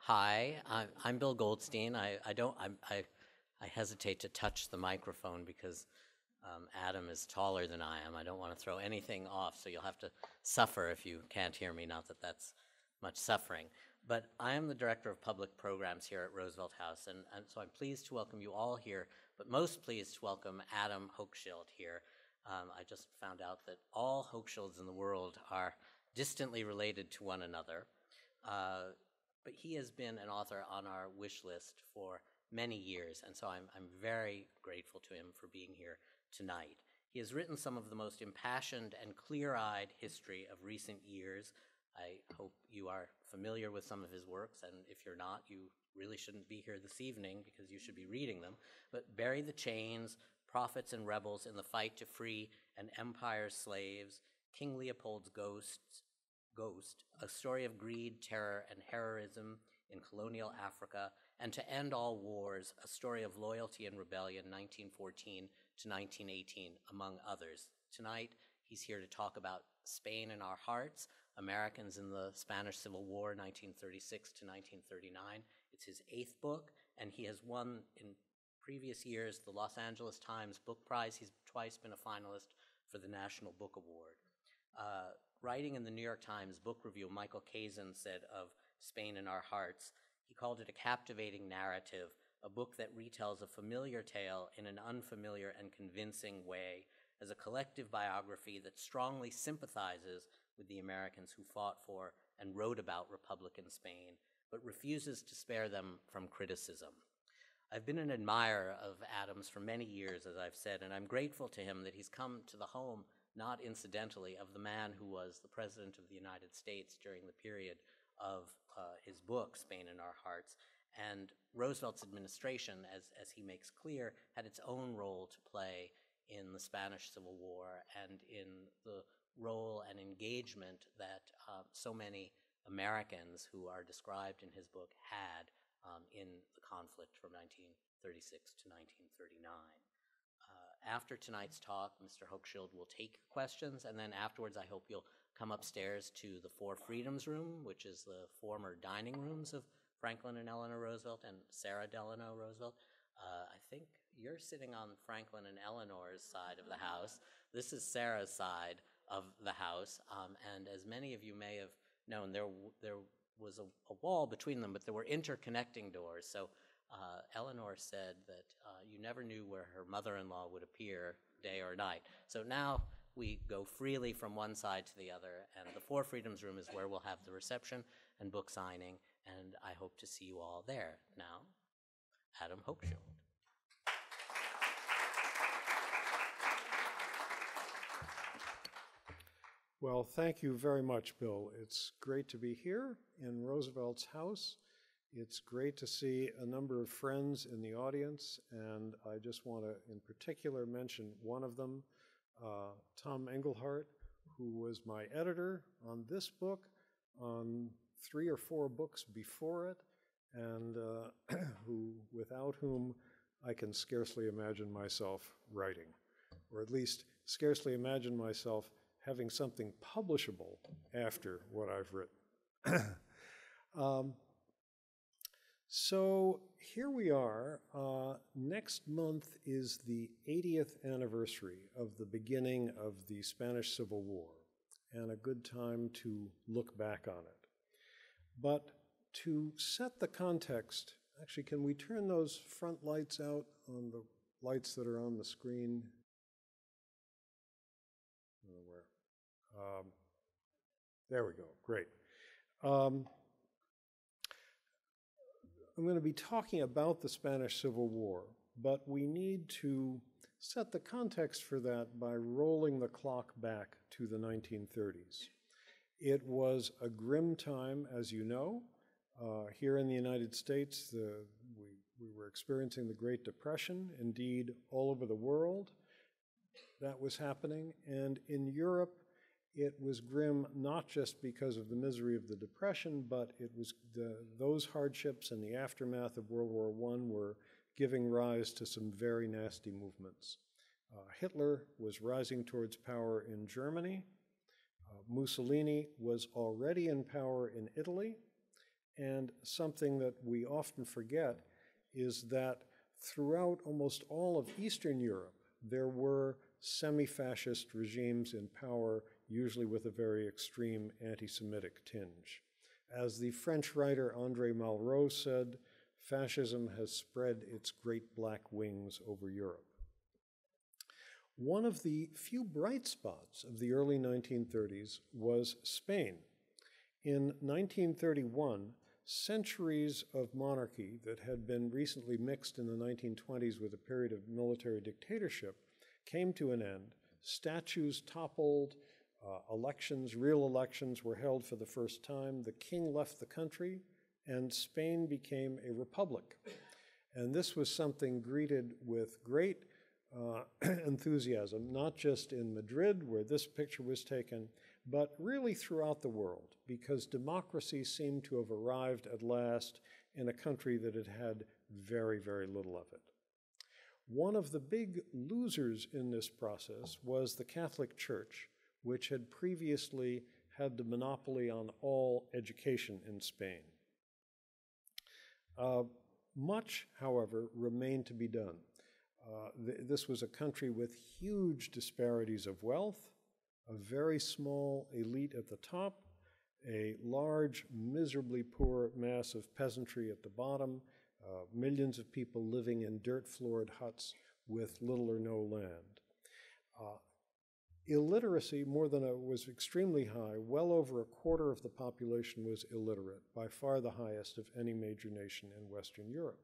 Hi, I'm Bill Goldstein. I hesitate to touch the microphone because Adam is taller than I am. I don't want to throw anything off, so you'll have to suffer if you can't hear me, not that that's much suffering. But I am the Director of Public Programs here at Roosevelt House, and so I'm pleased to welcome you all here, but most pleased to welcome Adam Hochschild here. I just found out that all Hochschilds in the world are distantly related to one another. But he has been an author on our wish list for many years, and so I'm very grateful to him for being here tonight. He has written some of the most impassioned and clear-eyed history of recent years. I hope you are familiar with some of his works, and if you're not, you really shouldn't be here this evening because you should be reading them. But Bury the Chains, Prophets and Rebels in the Fight to Free an Empire's Slaves, King Leopold's Ghost, A Story of Greed, Terror, and Heroism in Colonial Africa, and To End All Wars, A Story of Loyalty and Rebellion, 1914 to 1918, among others. Tonight, he's here to talk about Spain in Our Hearts, Americans in the Spanish Civil War, 1936 to 1939. It's his 8th book, and he has won in previous years the Los Angeles Times Book Prize. He's twice been a finalist for the National Book Award. Writing in the New York Times Book Review, Michael Kazin said of Spain in Our Hearts, he called it a captivating narrative, a book that retells a familiar tale in an unfamiliar and convincing way, as a collective biography that strongly sympathizes with the Americans who fought for and wrote about Republican Spain, but refuses to spare them from criticism. I've been an admirer of Adams for many years, as I've said, and I'm grateful to him that he's come to the home, not incidentally, of the man who was the President of the United States during the period of his book, Spain in Our Hearts. And Roosevelt's administration, as he makes clear, had its own role to play in the Spanish Civil War and in the role and engagement that so many Americans who are described in his book had in the conflict from 1936 to 1939. After tonight's talk, Mr. Hochschild will take questions, and then afterwards I hope you'll come upstairs to the Four Freedoms Room, which is the former dining rooms of Franklin and Eleanor Roosevelt and Sarah Delano Roosevelt. I think you're sitting on Franklin and Eleanor's side of the house. This is Sarah's side of the house, and as many of you may have known, there was a wall between them, but there were interconnecting doors. So Eleanor said that you never knew where her mother-in-law would appear, day or night. So now we go freely from one side to the other, and the Four Freedoms Room is where we'll have the reception and book signing, and I hope to see you all there. Now, Adam Hochschild. Well, thank you very much, Bill. It's great to be here in Roosevelt's house. It's great to see a number of friends in the audience, and I just want to, in particular, mention one of them, Tom Engelhardt, who was my editor on this book, on 3 or 4 books before it, and without whom I can scarcely imagine myself writing, or at least scarcely imagine myself having something publishable after what I've written. So here we are. Next month is the 80th anniversary of the beginning of the Spanish Civil War, and a good time to look back on it. But to set the context, actually, can we turn those front lights out on the lights that are on the screen? There we go, great. I'm going to be talking about the Spanish Civil War, but we need to set the context for that by rolling the clock back to the 1930s. It was a grim time, as you know. Here in the United States, we were experiencing the Great Depression. Indeed, all over the world, that was happening. And in Europe, it was grim not just because of the misery of the Depression, but it was those hardships and the aftermath of World War I were giving rise to some very nasty movements. Hitler was rising towards power in Germany. Mussolini was already in power in Italy. And something that we often forget is that throughout almost all of Eastern Europe, there were semi-fascist regimes in power, usually with a very extreme anti-Semitic tinge. As the French writer André Malraux said, fascism has spread its great black wings over Europe. One of the few bright spots of the early 1930s was Spain. In 1931, centuries of monarchy that had been recently mixed in the 1920s with a period of military dictatorship came to an end. Statues toppled, elections, real elections were held for the first time. The king left the country, and Spain became a republic. And this was something greeted with great enthusiasm, not just in Madrid, where this picture was taken, but really throughout the world, because democracy seemed to have arrived at last in a country that had had very, very little of it. One of the big losers in this process was the Catholic Church, which had previously had the monopoly on all education in Spain. Much, however, remained to be done. This was a country with huge disparities of wealth, a very small elite at the top, a large, miserably poor mass of peasantry at the bottom, millions of people living in dirt-floored huts with little or no land. Illiteracy, was extremely high. Well over a quarter of the population was illiterate, by far the highest of any major nation in Western Europe.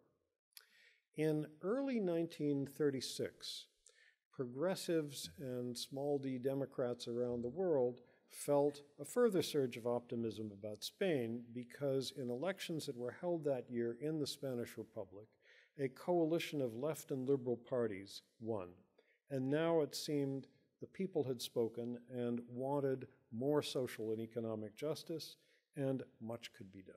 In early 1936, progressives and small d Democrats around the world felt a further surge of optimism about Spain because in elections that were held that year in the Spanish Republic, a coalition of left and liberal parties won. And now it seemed the people had spoken and wanted more social and economic justice, and much could be done.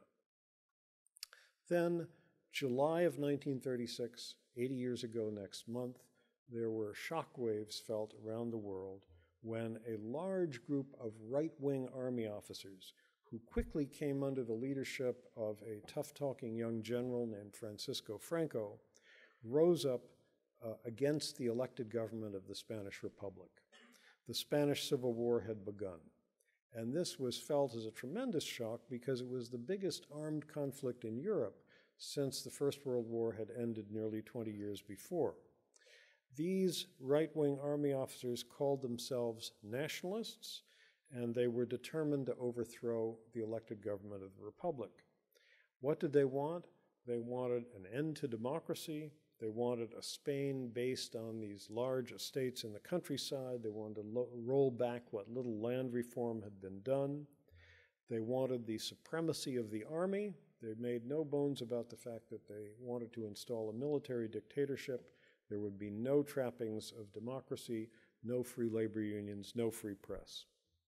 Then, July of 1936, 80 years ago next month, there were shockwaves felt around the world when a large group of right-wing army officers who quickly came under the leadership of a tough-talking young general named Francisco Franco rose up against the elected government of the Spanish Republic. The Spanish Civil War had begun, and this was felt as a tremendous shock because it was the biggest armed conflict in Europe since the First World War had ended nearly 20 years before. These right-wing army officers called themselves nationalists, and they were determined to overthrow the elected government of the Republic. What did they want? They wanted an end to democracy. They wanted a Spain based on these large estates in the countryside. They wanted to roll back what little land reform had been done. They wanted the supremacy of the army. They made no bones about the fact that they wanted to install a military dictatorship. There would be no trappings of democracy, no free labor unions, no free press.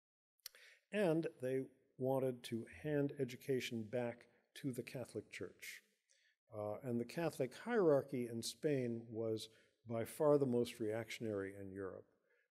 And they wanted to hand education back to the Catholic Church. And the Catholic hierarchy in Spain was by far the most reactionary in Europe.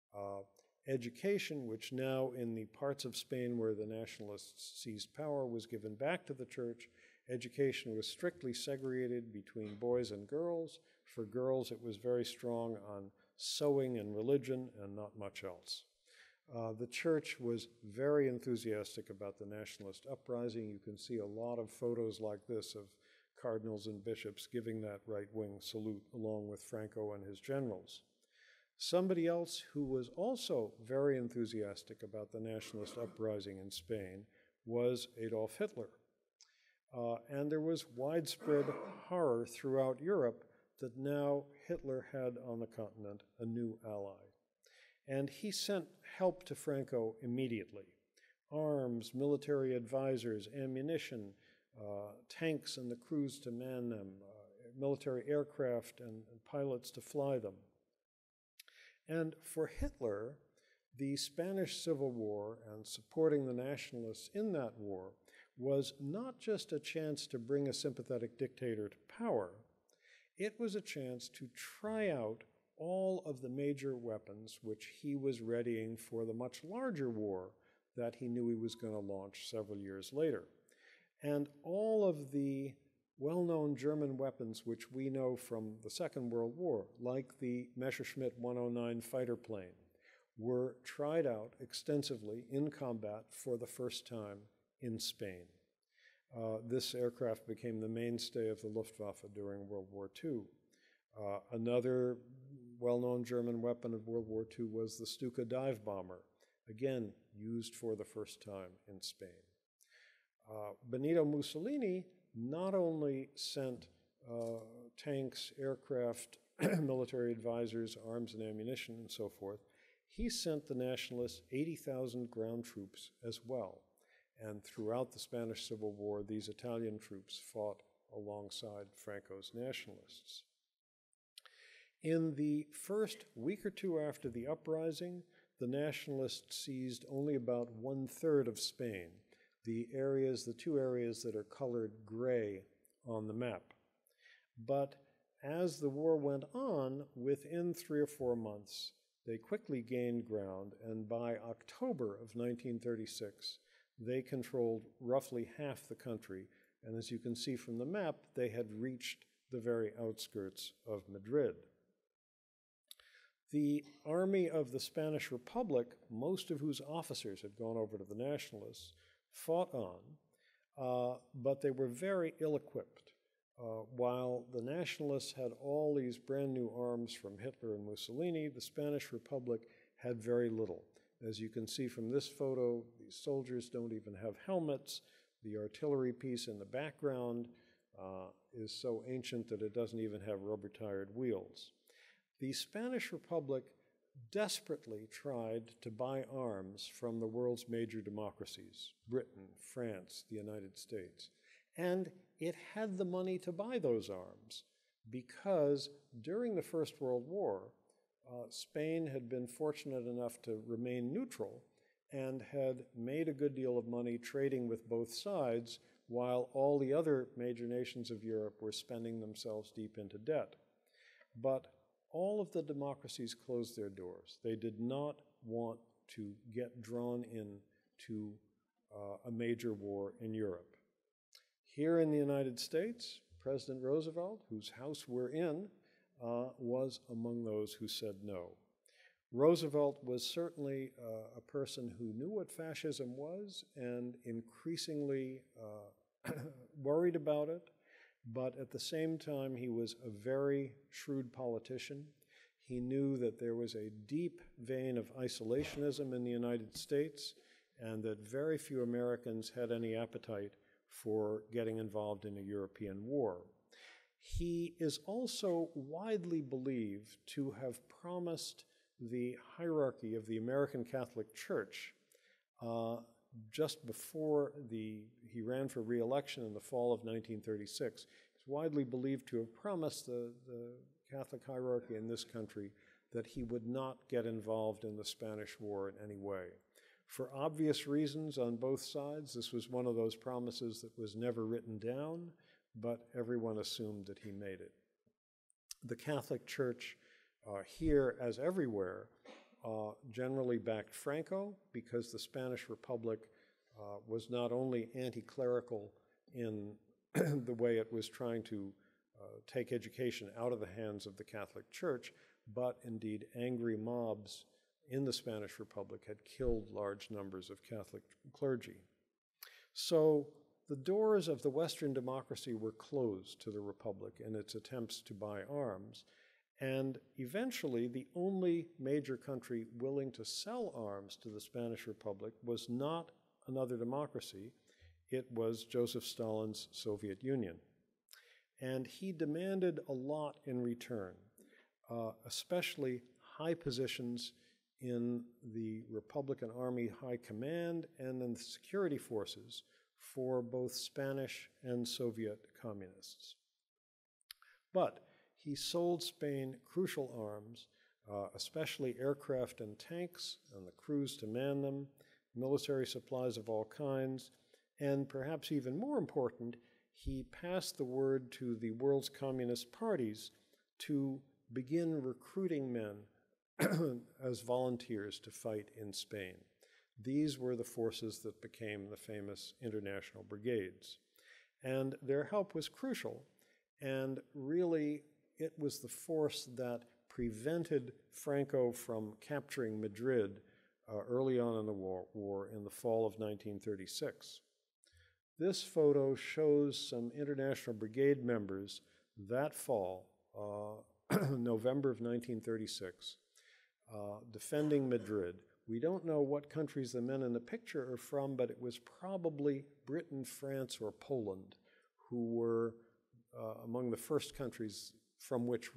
Education, which now in the parts of Spain where the nationalists seized power was given back to the church, education was strictly segregated between boys and girls. For girls, it was very strong on sewing and religion and not much else. The church was very enthusiastic about the nationalist uprising. You can see a lot of photos like this of cardinals and bishops giving that right-wing salute along with Franco and his generals. Somebody else who was also very enthusiastic about the nationalist uprising in Spain was Adolf Hitler. And there was widespread horror throughout Europe that now Hitler had on the continent a new ally. And he sent help to Franco immediately. Arms, military advisors, ammunition, tanks and the crews to man them, military aircraft and pilots to fly them. And for Hitler, the Spanish Civil War and supporting the nationalists in that war was not just a chance to bring a sympathetic dictator to power, it was a chance to try out all of the major weapons which he was readying for the much larger war that he knew he was going to launch several years later. And all of the well-known German weapons which we know from the Second World War, like the Messerschmitt 109 fighter plane, were tried out extensively in combat for the first time in Spain. This aircraft became the mainstay of the Luftwaffe during World War II. Another well-known German weapon of World War II was the Stuka dive bomber, again used for the first time in Spain. Benito Mussolini not only sent tanks, aircraft, military advisors, arms and ammunition, and so forth, he sent the nationalists 80,000 ground troops as well. And throughout the Spanish Civil War, these Italian troops fought alongside Franco's nationalists. In the first week or two after the uprising, the nationalists seized only about 1/3 of Spain, the two areas that are colored gray on the map. But as the war went on, within 3 or 4 months, they quickly gained ground, and by October of 1936, they controlled roughly half the country. And as you can see from the map, they had reached the very outskirts of Madrid. The army of the Spanish Republic, most of whose officers had gone over to the nationalists, fought on, but they were very ill-equipped. While the nationalists had all these brand new arms from Hitler and Mussolini, the Spanish Republic had very little. As you can see from this photo, these soldiers don't even have helmets. The artillery piece in the background is so ancient that it doesn't even have rubber-tired wheels. The Spanish Republic desperately tried to buy arms from the world's major democracies, Britain, France, the United States. And it had the money to buy those arms because during the First World War, Spain had been fortunate enough to remain neutral and had made a good deal of money trading with both sides while all the other major nations of Europe were spending themselves deep into debt. But all of the democracies closed their doors. They did not want to get drawn into a major war in Europe. Here in the United States, President Roosevelt, whose house we're in, was among those who said no. Roosevelt was certainly a person who knew what fascism was and increasingly worried about it, but at the same time, he was a very shrewd politician. He knew that there was a deep vein of isolationism in the United States and that very few Americans had any appetite for getting involved in a European war. He is also widely believed to have promised the hierarchy of the American Catholic Church just before he ran for re-election in the fall of 1936. He's widely believed to have promised the Catholic hierarchy in this country that he would not get involved in the Spanish War in any way. For obvious reasons on both sides, this was one of those promises that was never written down, but everyone assumed that he made it. The Catholic Church here, as everywhere, generally backed Franco because the Spanish Republic was not only anti-clerical in the way it was trying to take education out of the hands of the Catholic Church, but indeed angry mobs in the Spanish Republic had killed large numbers of Catholic clergy. So the doors of the Western democracy were closed to the Republic in its attempts to buy arms, and eventually the only major country willing to sell arms to the Spanish Republic was not another democracy, it was Joseph Stalin's Soviet Union. And he demanded a lot in return, especially high positions in the Republican Army High Command and in the security forces for both Spanish and Soviet communists. But he sold Spain crucial arms, especially aircraft and tanks and the crews to man them, military supplies of all kinds, and perhaps even more important, he passed the word to the world's communist parties to begin recruiting men as volunteers to fight in Spain. These were the forces that became the famous international brigades. And their help was crucial. And really, it was the force that prevented Franco from capturing Madrid early on in the war in the fall of 1936. This photo shows some International Brigade members that fall, November of 1936, defending Madrid. We don't know what countries the men in the picture are from, but it was probably Britain, France, or Poland, who were among the first countries from which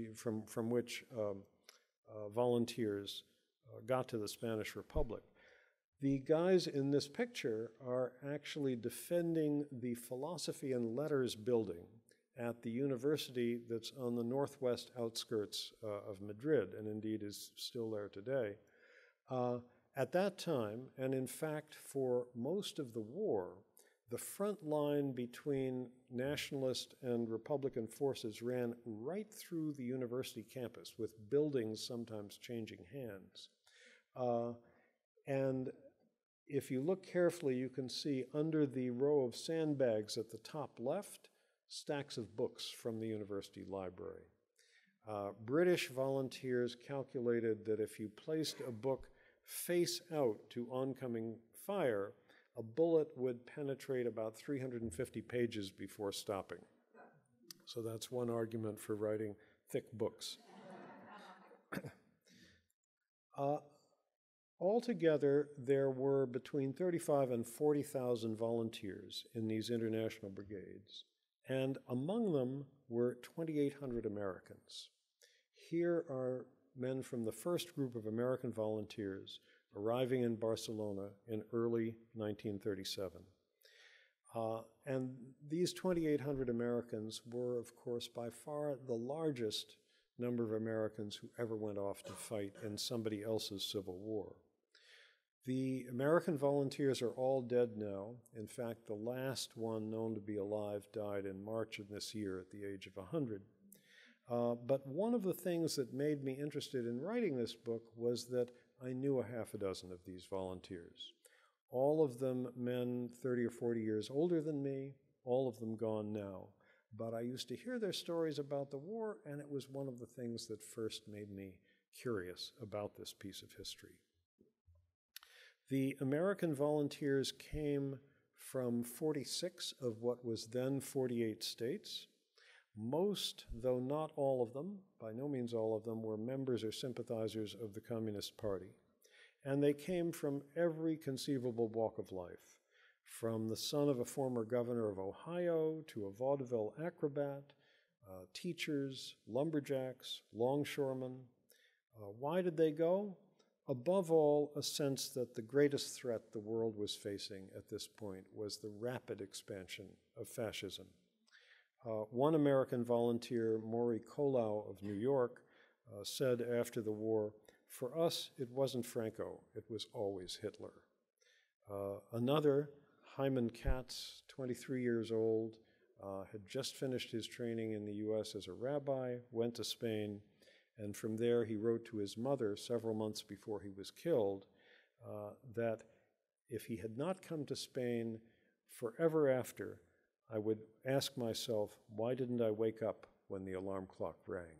volunteers got to the Spanish Republic. The guys in this picture are actually defending the Philosophy and Letters building at the university that's on the northwest outskirts of Madrid, and indeed is still there today. At that time, and in fact for most of the war, the front line between nationalist and Republican forces ran right through the university campus, with buildings sometimes changing hands. And if you look carefully, you can see under the row of sandbags at the top left, stacks of books from the university library. British volunteers calculated that if you placed a book face out to oncoming fire, a bullet would penetrate about 350 pages before stopping. So that's one argument for writing thick books. Altogether, there were between 35 and 40,000 volunteers in these international brigades, and among them were 2,800 Americans. Here are men from the first group of American volunteers arriving in Barcelona in early 1937. And these 2,800 Americans were, of course, by far the largest number of Americans who ever went off to fight in somebody else's civil war. The American volunteers are all dead now. In fact, the last one known to be alive died in March of this year at the age of 100. But one of the things that made me interested in writing this book was that I knew a half a dozen of these volunteers. All of them men 30 or 40 years older than me, all of them gone now. But I used to hear their stories about the war, and it was one of the things that first made me curious about this piece of history. The American volunteers came from 46 of what was then 48 states. Most, though not all of them, by no means all of them, were members or sympathizers of the Communist Party. And they came from every conceivable walk of life, from the son of a former governor of Ohio to a vaudeville acrobat, teachers, lumberjacks, longshoremen. Why did they go? Above all, a sense that the greatest threat the world was facing at this point was the rapid expansion of fascism. One American volunteer, Maury Kolau of New York, said after the war, "For us, it wasn't Franco, it was always Hitler." Another, Hyman Katz, 23 years old, had just finished his training in the US as a rabbi, went to Spain, and from there he wrote to his mother several months before he was killed that if he had not come to Spain forever after, I would ask myself, why didn't I wake up when the alarm clock rang?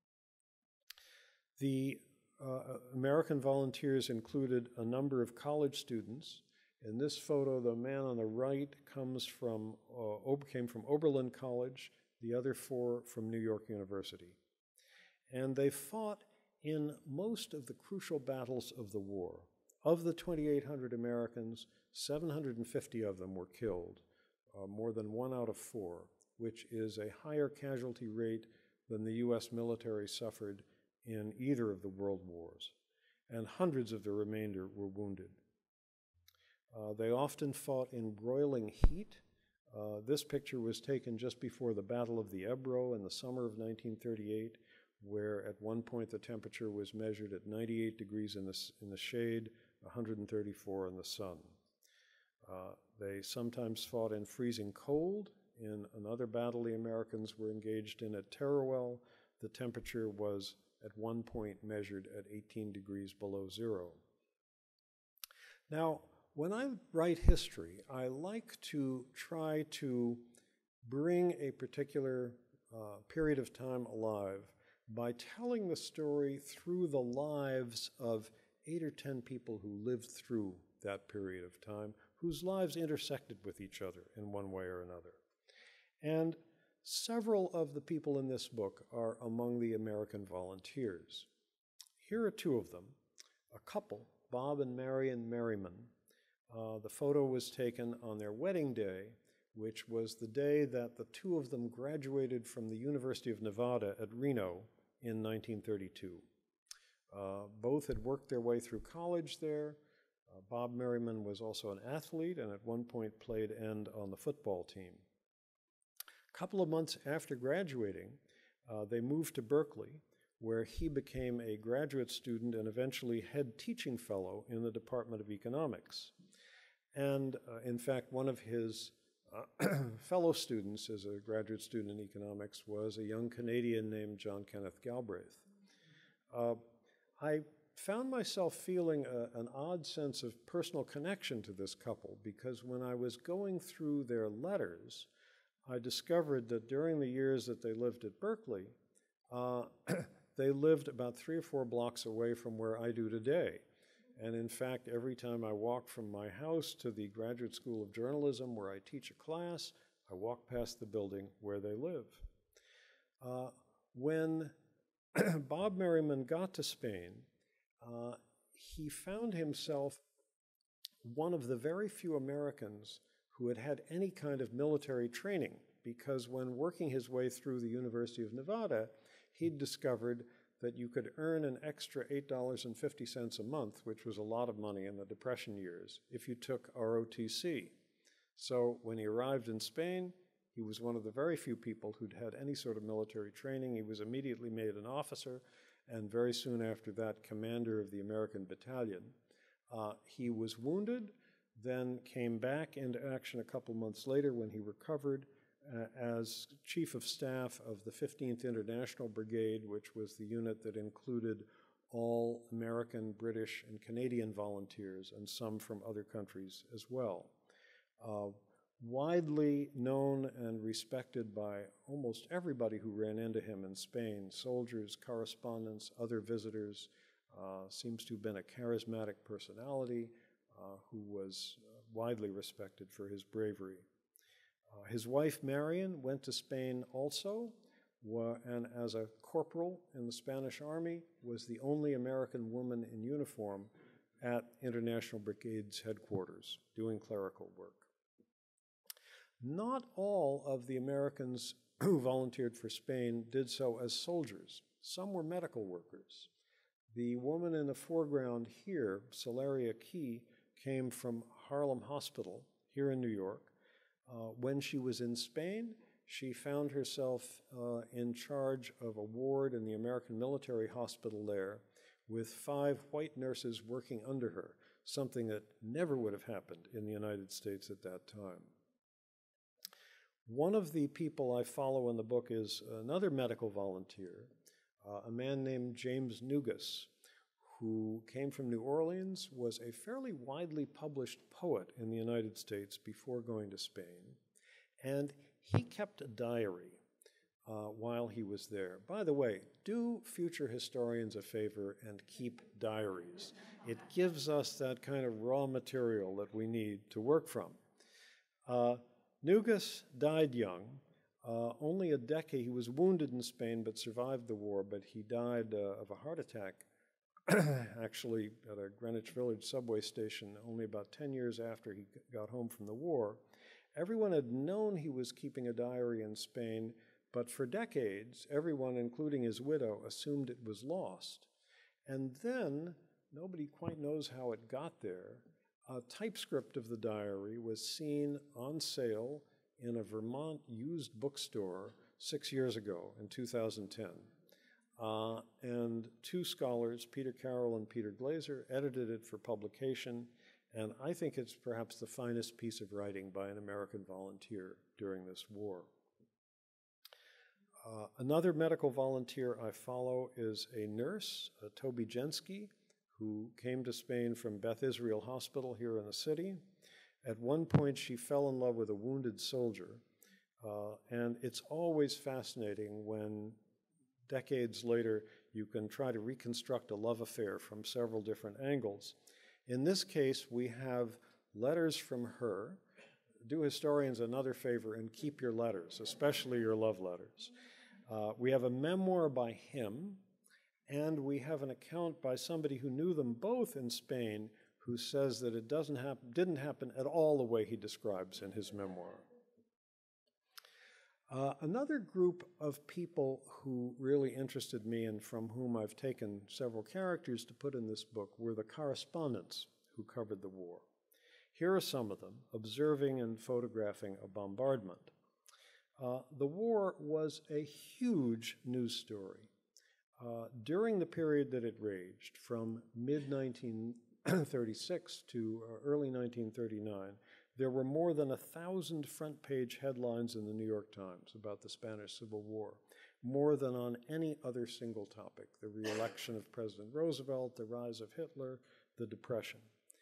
The American volunteers included a number of college students. In this photo, the man on the right came from Oberlin College, the other four from New York University. And they fought in most of the crucial battles of the war. Of the 2,800 Americans, 750 of them were killed, more than 1 out of 4, which is a higher casualty rate than the US military suffered in either of the world wars. And hundreds of the remainder were wounded. They often fought in broiling heat. This picture was taken just before the Battle of the Ebro in the summer of 1938, where at one point the temperature was measured at 98 degrees in the shade, 134 in the sun. They sometimes fought in freezing cold. In another battle the Americans were engaged in at Teruel, the temperature was at one point measured at 18 degrees below zero. Now, When I write history, I like to try to bring a particular period of time alive by telling the story through the lives of 8 or 10 people who lived through that period of time, whose lives intersected with each other in one way or another. And several of the people in this book are among the American volunteers. Here are 2 of them, a couple, Bob and Marion Merriman. The photo was taken on their wedding day, which was the day that the 2 of them graduated from the University of Nevada at Reno in 1932. Both had worked their way through college there. Bob Merriman was also an athlete and at one point played end on the football team. A couple of months after graduating, they moved to Berkeley, where he became a graduate student and eventually head teaching fellow in the Department of Economics. And in fact, one of his fellow students as a graduate student in economics was a young Canadian named John Kenneth Galbraith. I found myself feeling an odd sense of personal connection to this couple because when I was going through their letters, I discovered that during the years that they lived at Berkeley, they lived about 3 or 4 blocks away from where I do today. And in fact, every time I walk from my house to the Graduate School of Journalism where I teach a class, I walk past the building where they live. When Bob Merriman got to Spain, he found himself one of the very few Americans who had had any kind of military training, because when working his way through the University of Nevada, he'd discovered that you could earn an extra $8.50 a month, which was a lot of money in the Depression years, if you took ROTC. So when he arrived in Spain, he was one of the very few people who'd had any sort of military training. He was immediately made an officer, and very soon after that, commander of the American battalion. He was wounded, then came back into action a couple months later when he recovered as Chief of Staff of the 15th International Brigade, which was the unit that included all American, British, and Canadian volunteers, and some from other countries as well. Widely known and respected by almost everybody who ran into him in Spain, soldiers, correspondents, other visitors, seems to have been a charismatic personality who was widely respected for his bravery. His wife, Marion, went to Spain also, and as a corporal in the Spanish Army, was the only American woman in uniform at International Brigade's headquarters, doing clerical work. Not all of the Americans who volunteered for Spain did so as soldiers. Some were medical workers. The woman in the foreground here, Solaria Key, came from Harlem Hospital here in New York. When she was in Spain, she found herself in charge of a ward in the American military hospital there with 5 white nurses working under her, something that never would have happened in the United States at that time. One of the people I follow in the book is another medical volunteer, a man named James Nugas, who came from New Orleans, was a fairly widely published poet in the United States before going to Spain, and he kept a diary while he was there. By the way, do future historians a favor and keep diaries. It gives us that kind of raw material that we need to work from. Nugas died young, only a decade. He was wounded in Spain but survived the war, but he died of a heart attack actually at a Greenwich Village subway station only about 10 years after he got home from the war. Everyone had known he was keeping a diary in Spain, but for decades, everyone, including his widow, assumed it was lost. And then, nobody quite knows how it got there, a typescript of the diary was seen on sale in a Vermont used bookstore 6 years ago in 2010. And 2 scholars, Peter Carroll and Peter Glaser, edited it for publication, and I think it's perhaps the finest piece of writing by an American volunteer during this war. Another medical volunteer I follow is a nurse, Toby Jensky, who came to Spain from Beth Israel Hospital here in the city. At one point, she fell in love with a wounded soldier. And it's always fascinating when decades later you can try to reconstruct a love affair from several different angles. In this case, we have letters from her. Do historians another favor and keep your letters, especially your love letters. We have a memoir by him, and we have an account by somebody who knew them both in Spain, who says that it didn't happen at all the way he describes in his memoir. Another group of people who really interested me and from whom I've taken several characters to put in this book were the correspondents who covered the war. Here are some of them, observing and photographing a bombardment. The war was a huge news story. During the period that it raged, from mid-1936 to early 1939, there were more than 1,000 front-page headlines in the New York Times about the Spanish Civil War, more than on any other single topic: the re-election of President Roosevelt, the rise of Hitler, the Depression.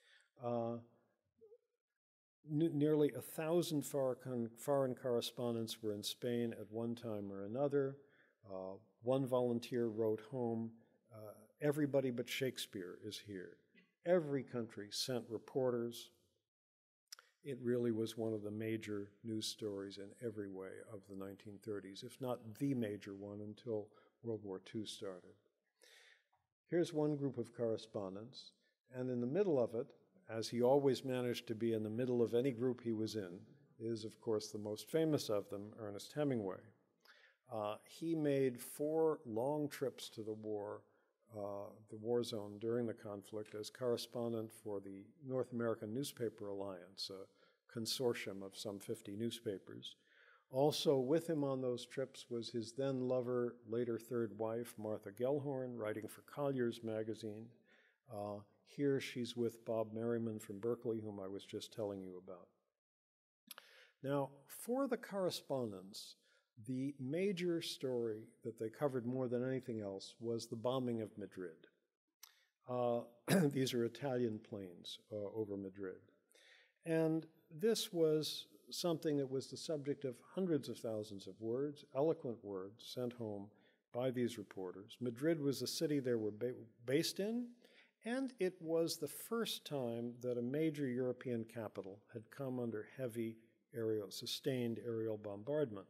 Nearly 1,000 foreign correspondents were in Spain at one time or another. One volunteer wrote home, "Everybody but Shakespeare is here." Every country sent reporters. It really was one of the major news stories in every way of the 1930s, if not the major one until World War II started. Here's one group of correspondents, and in the middle of it, as he always managed to be in the middle of any group he was in, is, of course, the most famous of them, Ernest Hemingway. He made 4 long trips to the war zone during the conflict as correspondent for the North American Newspaper Alliance, a consortium of some 50 newspapers. Also with him on those trips was his then lover, later third wife, Martha Gellhorn, writing for Collier's magazine. Here she's with Bob Merriman from Berkeley, whom I was just telling you about. Now, for the correspondents, the major story that they covered more than anything else was the bombing of Madrid. These are Italian planes over Madrid. And this was something that was the subject of hundreds of thousands of words, eloquent words sent home by these reporters. Madrid was the city they were based in, and it was the first time that a major European capital had come under heavy sustained aerial bombardment.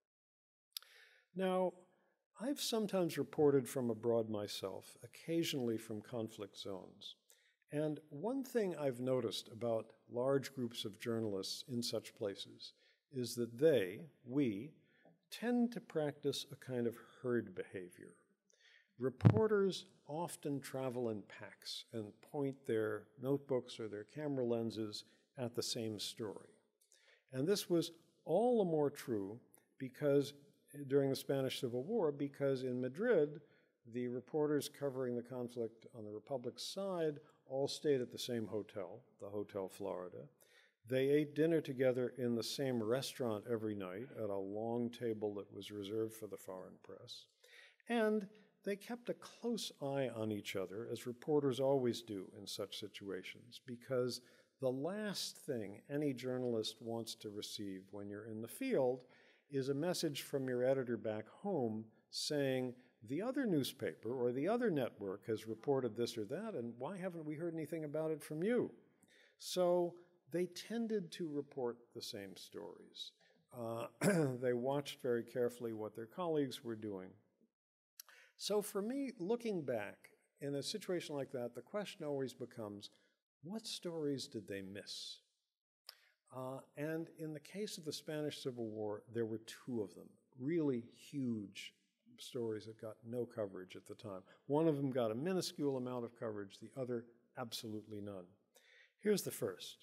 Now, I've sometimes reported from abroad myself, occasionally from conflict zones. And one thing I've noticed about large groups of journalists in such places is that we, tend to practice a kind of herd behavior. Reporters often travel in packs and point their notebooks or their camera lenses at the same story. And this was all the more true because during the Spanish Civil War, because in Madrid, the reporters covering the conflict on the Republic's side all stayed at the same hotel, the Hotel Florida. They ate dinner together in the same restaurant every night at a long table that was reserved for the foreign press. And they kept a close eye on each other, as reporters always do in such situations, because the last thing any journalist wants to receive when you're in the field is a message from your editor back home saying, the other newspaper or the other network has reported this or that, and why haven't we heard anything about it from you? So they tended to report the same stories. They watched very carefully what their colleagues were doing. So for me, looking back, in a situation like that, the question always becomes, what stories did they miss? And in the case of the Spanish Civil War, there were 2 of them, really huge stories that got no coverage at the time. One of them got a minuscule amount of coverage, the other absolutely none. Here's the first.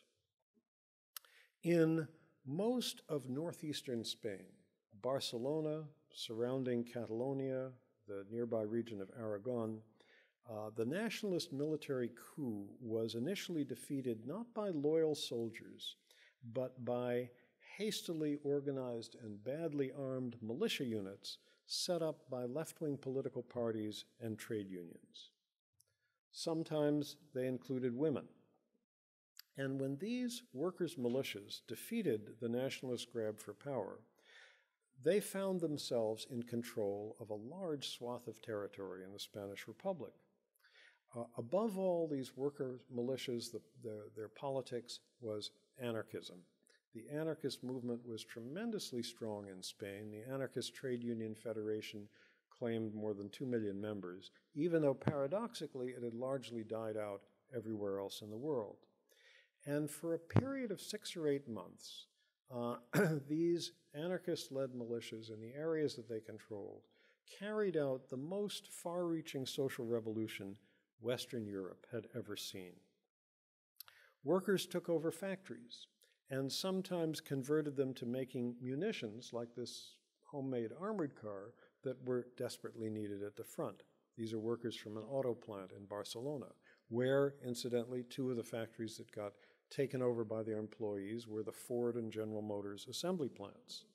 In most of northeastern Spain, Barcelona, surrounding Catalonia, the nearby region of Aragon, the nationalist military coup was initially defeated not by loyal soldiers, but by hastily organized and badly armed militia units set up by left-wing political parties and trade unions. Sometimes they included women. And when these workers' militias defeated the nationalist grab for power, they found themselves in control of a large swath of territory in the Spanish Republic. Above all these worker militias, their politics was anarchism. The anarchist movement was tremendously strong in Spain. The Anarchist Trade Union Federation claimed more than 2 million members, even though paradoxically it had largely died out everywhere else in the world. And for a period of 6 or 8 months, these anarchist-led militias in the areas that they controlled carried out the most far-reaching social revolution Western Europe had ever seen. Workers took over factories and sometimes converted them to making munitions, like this homemade armored car, that were desperately needed at the front. These are workers from an auto plant in Barcelona, where, incidentally, 2 of the factories that got taken over by their employees were the Ford and General Motors assembly plants.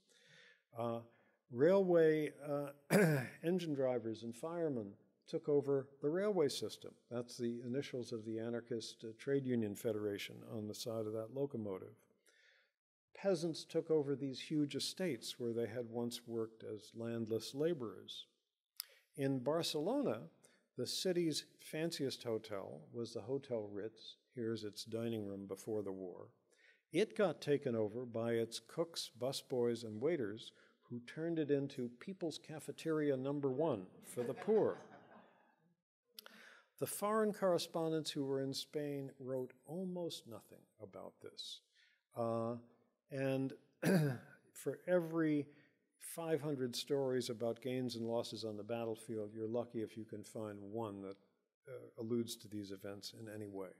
Railway engine drivers and firemen took over the railway system. That's the initials of the Anarchist Trade Union Federation on the side of that locomotive. Peasants took over these huge estates where they had once worked as landless laborers. In Barcelona, the city's fanciest hotel was the Hotel Ritz. Here's its dining room before the war. It got taken over by its cooks, busboys, and waiters, who turned it into People's Cafeteria #1 for the poor. The foreign correspondents who were in Spain wrote almost nothing about this. And for every 500 stories about gains and losses on the battlefield, you're lucky if you can find one that alludes to these events in any way.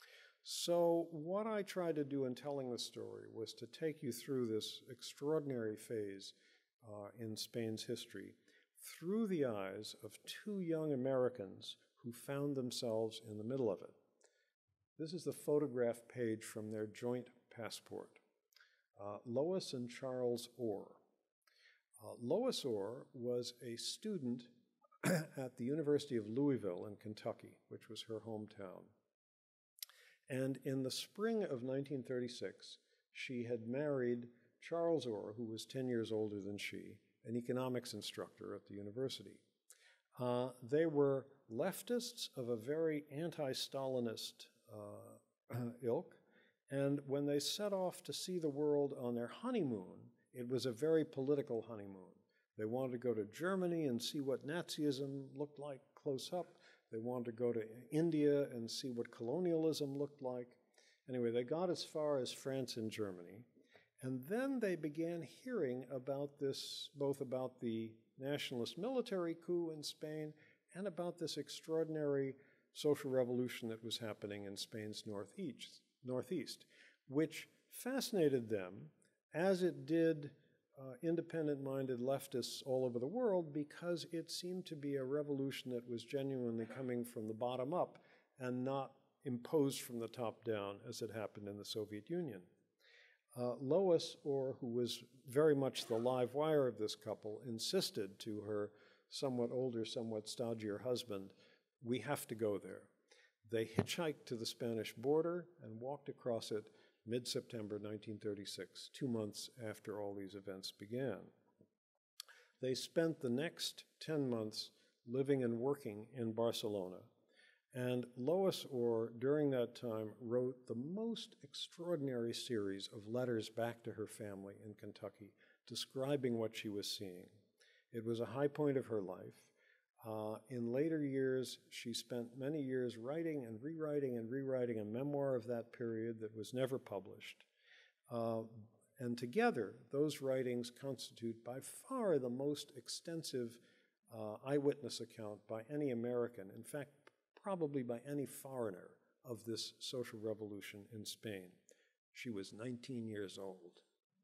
So what I tried to do in telling the story was to take you through this extraordinary phase in Spain's history through the eyes of 2 young Americans who found themselves in the middle of it. This is the photograph page from their joint passport. Lois and Charles Orr. Lois Orr was a student at the University of Louisville in Kentucky, which was her hometown. And in the spring of 1936, she had married Charles Orr, who was 10 years older than she, an economics instructor at the university. They were leftists of a very anti-Stalinist ilk, and when they set off to see the world on their honeymoon, it was a very political honeymoon. They wanted to go to Germany and see what Nazism looked like close up. They wanted to go to India and see what colonialism looked like. Anyway, they got as far as France and Germany. And then they began hearing about this, both about the nationalist military coup in Spain and about this extraordinary social revolution that was happening in Spain's northeast, which fascinated them, as it did independent-minded leftists all over the world, because it seemed to be a revolution that was genuinely coming from the bottom up and not imposed from the top down as it happened in the Soviet Union. Lois Orr, who was very much the live wire of this couple, insisted to her somewhat older, somewhat stodgier husband, "We have to go there." They hitchhiked to the Spanish border and walked across it mid-September 1936, 2 months after all these events began. They spent the next 10 months living and working in Barcelona. And Lois Orr, during that time, wrote the most extraordinary series of letters back to her family in Kentucky, describing what she was seeing. It was a high point of her life. In later years, she spent many years writing and rewriting a memoir of that period that was never published. And together, those writings constitute by far the most extensive eyewitness account by any American, in fact, probably by any foreigner, of this social revolution in Spain. She was 19 years old.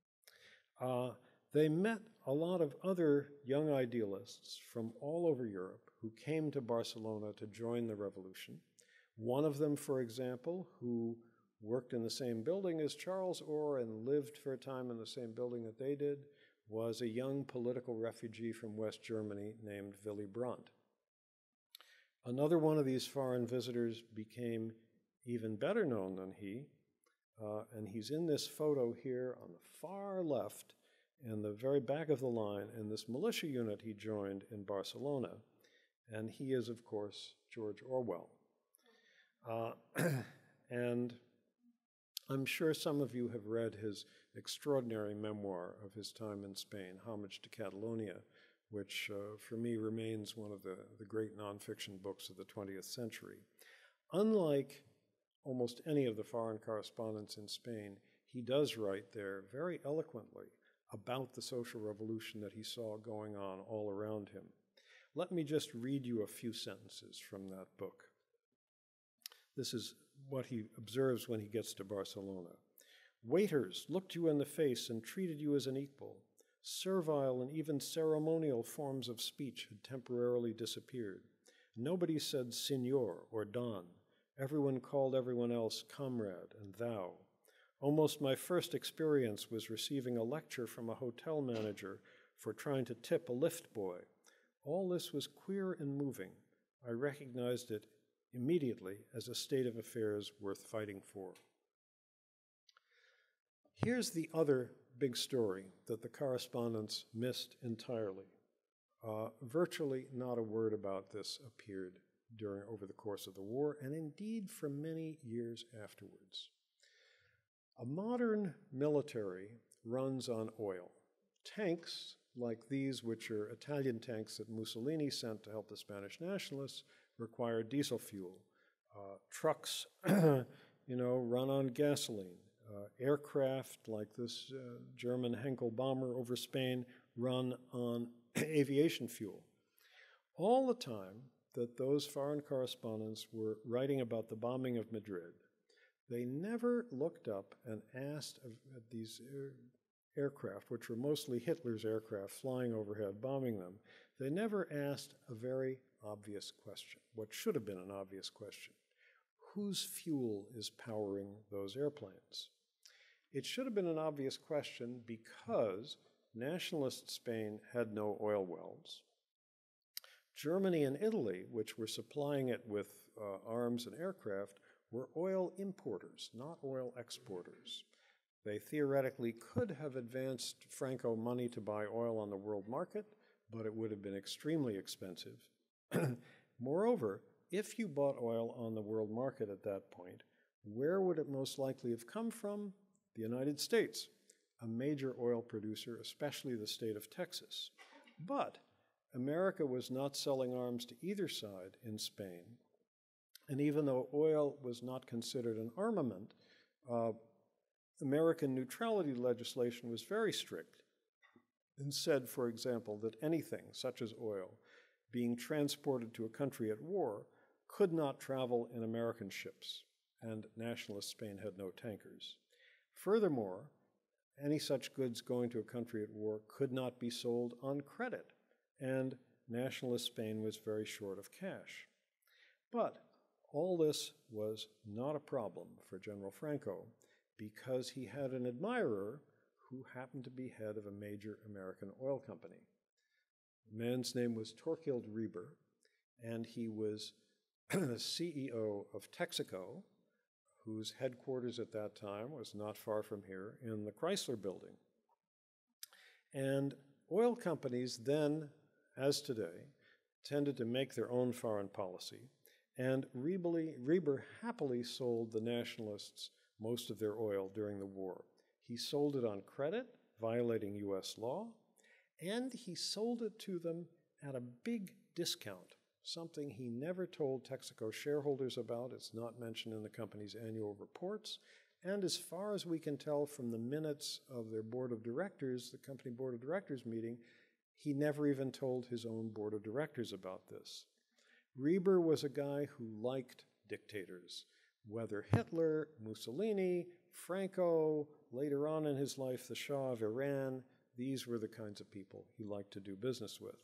They met a lot of other young idealists from all over Europe who came to Barcelona to join the revolution. One of them, for example, who worked in the same building as Charles Orr and lived for a time in the same building that they did, was a young political refugee from West Germany named Willy Brandt. Another one of these foreign visitors became even better known than he, and he's in this photo here on the far left in the very back of the line in this militia unit he joined in Barcelona, and he is, of course, George Orwell. And I'm sure some of you have read his extraordinary memoir of his time in Spain, Homage to Catalonia, which for me remains one of the great nonfiction books of the 20th century. Unlike almost any of the foreign correspondents in Spain, he does write there very eloquently about the social revolution that he saw going on all around him. Let me just read you a few sentences from that book. This is what he observes when he gets to Barcelona. Waiters looked you in the face and treated you as an equal. Servile and even ceremonial forms of speech had temporarily disappeared. Nobody said señor or don. Everyone called everyone else comrade and thou. Almost my first experience was receiving a lecture from a hotel manager for trying to tip a lift boy. All this was queer and moving. I recognized it immediately as a state of affairs worth fighting for. Here's the other big story that the correspondents missed entirely. Virtually not a word about this appeared over the course of the war, and indeed for many years afterwards. A modern military runs on oil. Tanks, like these, which are Italian tanks that Mussolini sent to help the Spanish nationalists, require diesel fuel. Trucks, run on gasoline. Aircraft, like this German Henkel bomber over Spain, run on aviation fuel. All the time that those foreign correspondents were writing about the bombing of Madrid, they never looked up and asked at these aircraft, which were mostly Hitler's aircraft flying overhead, bombing them, they never asked a very obvious question, what should have been an obvious question. Whose fuel is powering those airplanes? It should have been an obvious question because nationalist Spain had no oil wells. Germany and Italy, which were supplying it with arms and aircraft, were oil importers, not oil exporters. They theoretically could have advanced Franco money to buy oil on the world market, but it would have been extremely expensive. Moreover, if you bought oil on the world market at that point, where would it most likely have come from? The United States, a major oil producer, especially the state of Texas. But America was not selling arms to either side in Spain. And even though oil was not considered an armament, American neutrality legislation was very strict and said, for example, that anything, such as oil, being transported to a country at war could not travel in American ships, and nationalist Spain had no tankers. Furthermore, any such goods going to a country at war could not be sold on credit, and nationalist Spain was very short of cash. But all this was not a problem for General Franco because he had an admirer who happened to be head of a major American oil company. The man's name was Thorkild Rieber, and he was the CEO of Texaco, whose headquarters at that time was not far from here in the Chrysler building. And oil companies then, as today, tended to make their own foreign policy, and Rieber happily sold the nationalists most of their oil during the war. He sold it on credit, violating US law, and he sold it to them at a big discount, something he never told Texaco shareholders about. It's not mentioned in the company's annual reports. And as far as we can tell from the minutes of their board of directors, the company board of directors meeting, he never even told his own board of directors about this. Rieber was a guy who liked dictators, whether Hitler, Mussolini, Franco, later on in his life, the Shah of Iran. These were the kinds of people he liked to do business with.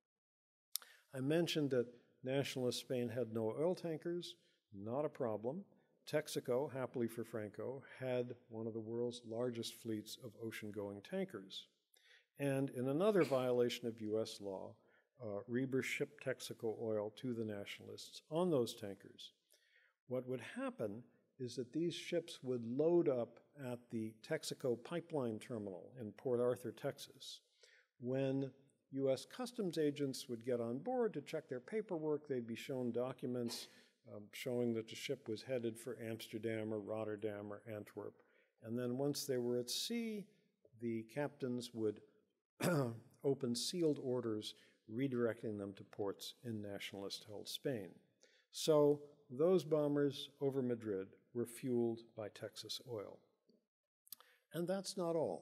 I mentioned that nationalist Spain had no oil tankers, not a problem. Texaco, happily for Franco, had one of the world's largest fleets of ocean-going tankers. And in another violation of US law, Reber shipped Texaco oil to the nationalists on those tankers. What would happen is that these ships would load up at the Texaco pipeline terminal in Port Arthur, Texas. When U.S. customs agents would get on board to check their paperwork, they'd be shown documents showing that the ship was headed for Amsterdam or Rotterdam or Antwerp. And then once they were at sea, the captains would open sealed orders redirecting them to ports in nationalist-held Spain. So those bombers over Madrid were fueled by Texas oil. And that's not all.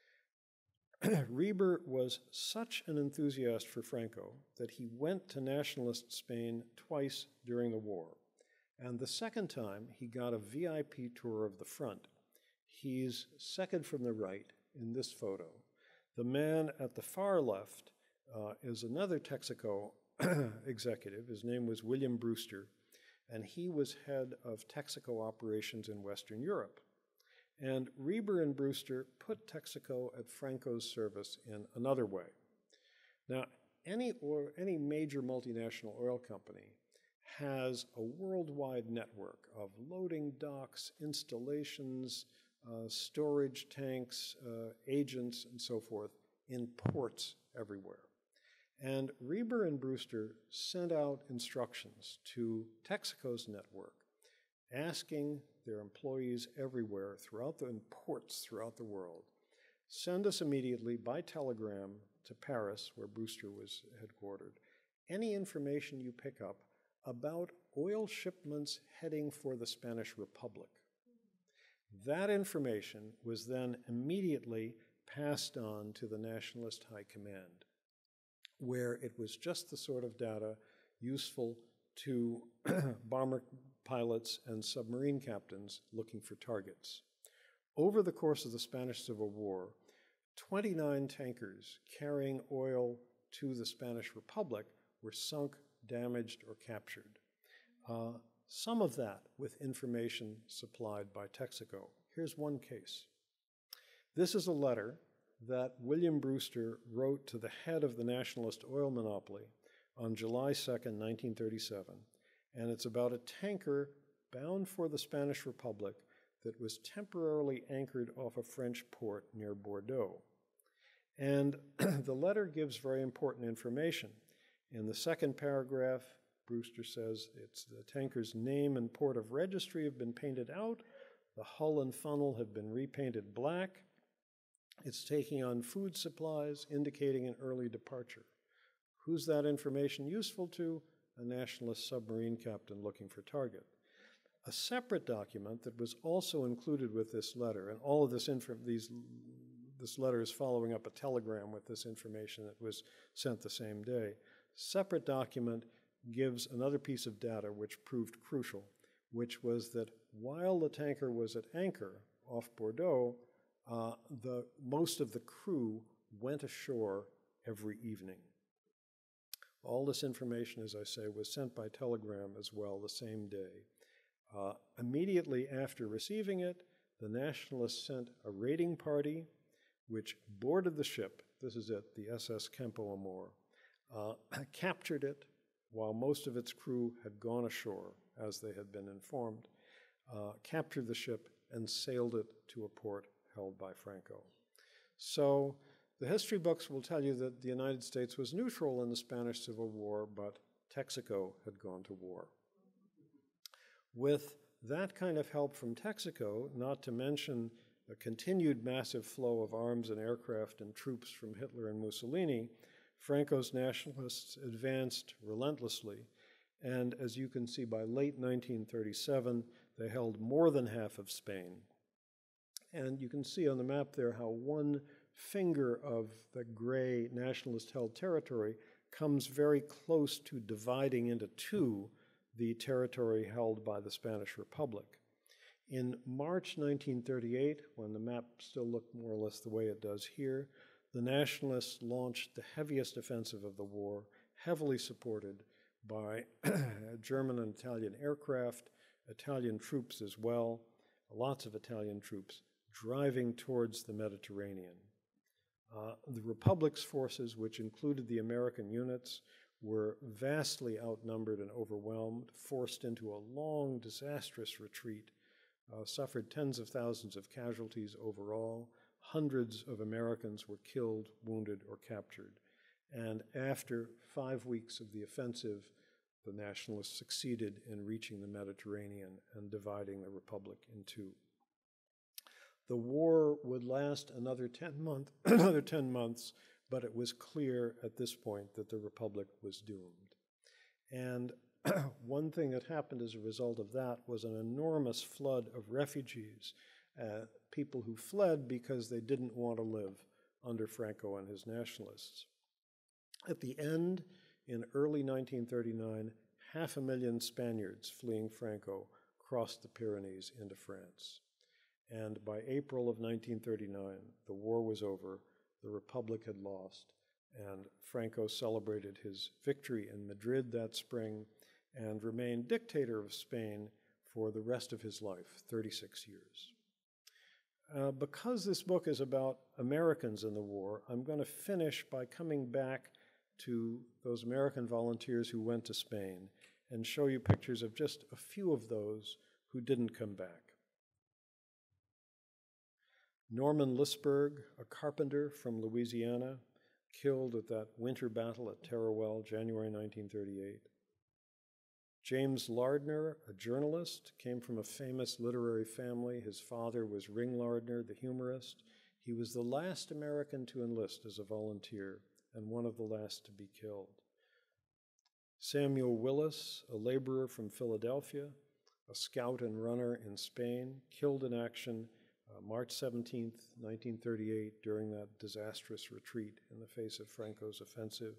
Reber was such an enthusiast for Franco that he went to nationalist Spain twice during the war. And the second time, he got a VIP tour of the front. He's second from the right in this photo. The man at the far left is another Texaco executive. His name was William Brewster, and he was head of Texaco operations in Western Europe. And Reber and Brewster put Texaco at Franco's service in another way. Now, any major multinational oil company has a worldwide network of loading docks, installations, storage tanks, agents, and so forth in ports everywhere. And Reber and Brewster sent out instructions to Texaco's network, asking their employees everywhere in ports throughout the world, send us immediately by telegram to Paris, where Brewster was headquartered, any information you pick up about oil shipments heading for the Spanish Republic. That information was then immediately passed on to the Nationalist High Command, where it was just the sort of data useful to bomber pilots and submarine captains looking for targets. Over the course of the Spanish Civil War, 29 tankers carrying oil to the Spanish Republic were sunk, damaged, or captured. Some of that with information supplied by Texaco. Here's one case. This is a letter that William Brewster wrote to the head of the nationalist oil monopoly on July 2nd, 1937, and it's about a tanker bound for the Spanish Republic that was temporarily anchored off a French port near Bordeaux. And the letter gives very important information. In the second paragraph, Brewster says it's the tanker's name and port of registry have been painted out, the hull and funnel have been repainted black, it's taking on food supplies, indicating an early departure. Who's that information useful to? A nationalist submarine captain looking for target. A separate document that was also included with this letter, and all of this letter is following up a telegram with this information that was sent the same day. Separate document gives another piece of data which proved crucial, which was that while the tanker was at anchor off Bordeaux, most of the crew went ashore every evening. All this information, as I say, was sent by telegram as well the same day. Immediately after receiving it, the Nationalists sent a raiding party which boarded the ship, this is it, the SS Campo Amor, captured it while most of its crew had gone ashore, as they had been informed, captured the ship and sailed it to a port held by Franco. So the history books will tell you that the United States was neutral in the Spanish Civil War, but Texaco had gone to war. With that kind of help from Texaco, not to mention a continued massive flow of arms and aircraft and troops from Hitler and Mussolini, Franco's nationalists advanced relentlessly, and as you can see, by late 1937, they held more than half of Spain. And you can see on the map there how one finger of the gray nationalist-held territory comes very close to dividing into two the territory held by the Spanish Republic. In March 1938, when the map still looked more or less the way it does here, the nationalists launched the heaviest offensive of the war, heavily supported by German and Italian aircraft, Italian troops as well, lots of Italian troops, driving towards the Mediterranean. The Republic's forces, which included the American units, were vastly outnumbered and overwhelmed, forced into a long, disastrous retreat, suffered tens of thousands of casualties overall. Hundreds of Americans were killed, wounded, or captured. And after 5 weeks of the offensive, the Nationalists succeeded in reaching the Mediterranean and dividing the Republic in two. The war would last another 10 months, but it was clear at this point that the Republic was doomed. And one thing that happened as a result of that was an enormous flood of refugees, people who fled because they didn't want to live under Franco and his nationalists. At the end, in early 1939, 500,000 Spaniards fleeing Franco crossed the Pyrenees into France. And by April of 1939, the war was over, the Republic had lost, and Franco celebrated his victory in Madrid that spring and remained dictator of Spain for the rest of his life, 36 years. Because this book is about Americans in the war, I'm going to finish by coming back to those American volunteers who went to Spain and show you pictures of just a few of those who didn't come back. Norman Lisburg, a carpenter from Louisiana, killed at that winter battle at Teruel, January 1938. James Lardner, a journalist, came from a famous literary family. His father was Ring Lardner, the humorist. He was the last American to enlist as a volunteer and one of the last to be killed. Samuel Willis, a laborer from Philadelphia, a scout and runner in Spain, killed in action March 17th, 1938, during that disastrous retreat in the face of Franco's offensive.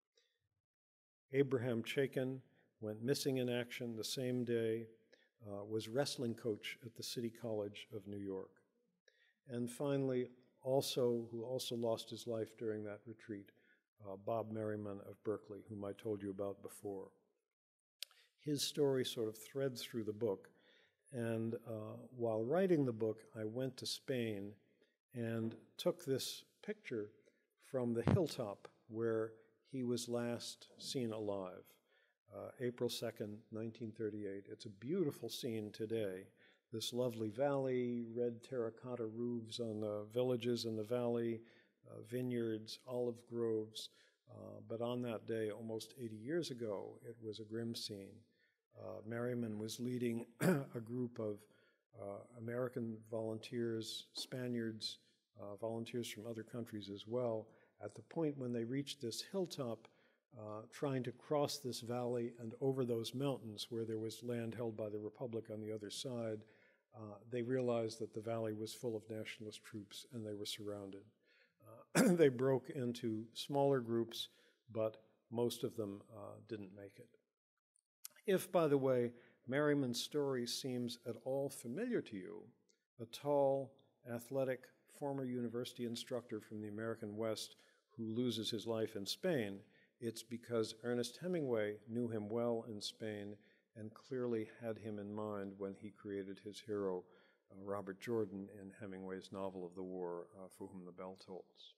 Abraham Chaikin went missing in action the same day, was wrestling coach at the City College of New York. And finally, who also lost his life during that retreat, Bob Merriman of Berkeley, whom I told you about before. His story sort of threads through the book. And while writing the book, I went to Spain and took this picture from the hilltop where he was last seen alive, April 2nd, 1938. It's a beautiful scene today. This lovely valley, red terracotta roofs on the villages in the valley, vineyards, olive groves. But on that day, almost 80 years ago, it was a grim scene. Merriman was leading a group of American volunteers, Spaniards, volunteers from other countries as well, at the point when they reached this hilltop, trying to cross this valley and over those mountains where there was land held by the Republic on the other side. They realized that the valley was full of nationalist troops and they were surrounded. They broke into smaller groups, but most of them didn't make it. If, by the way, Merriman's story seems at all familiar to you, a tall, athletic, former university instructor from the American West who loses his life in Spain, it's because Ernest Hemingway knew him well in Spain and clearly had him in mind when he created his hero, Robert Jordan, in Hemingway's novel of the war, For Whom the Bell Tolls.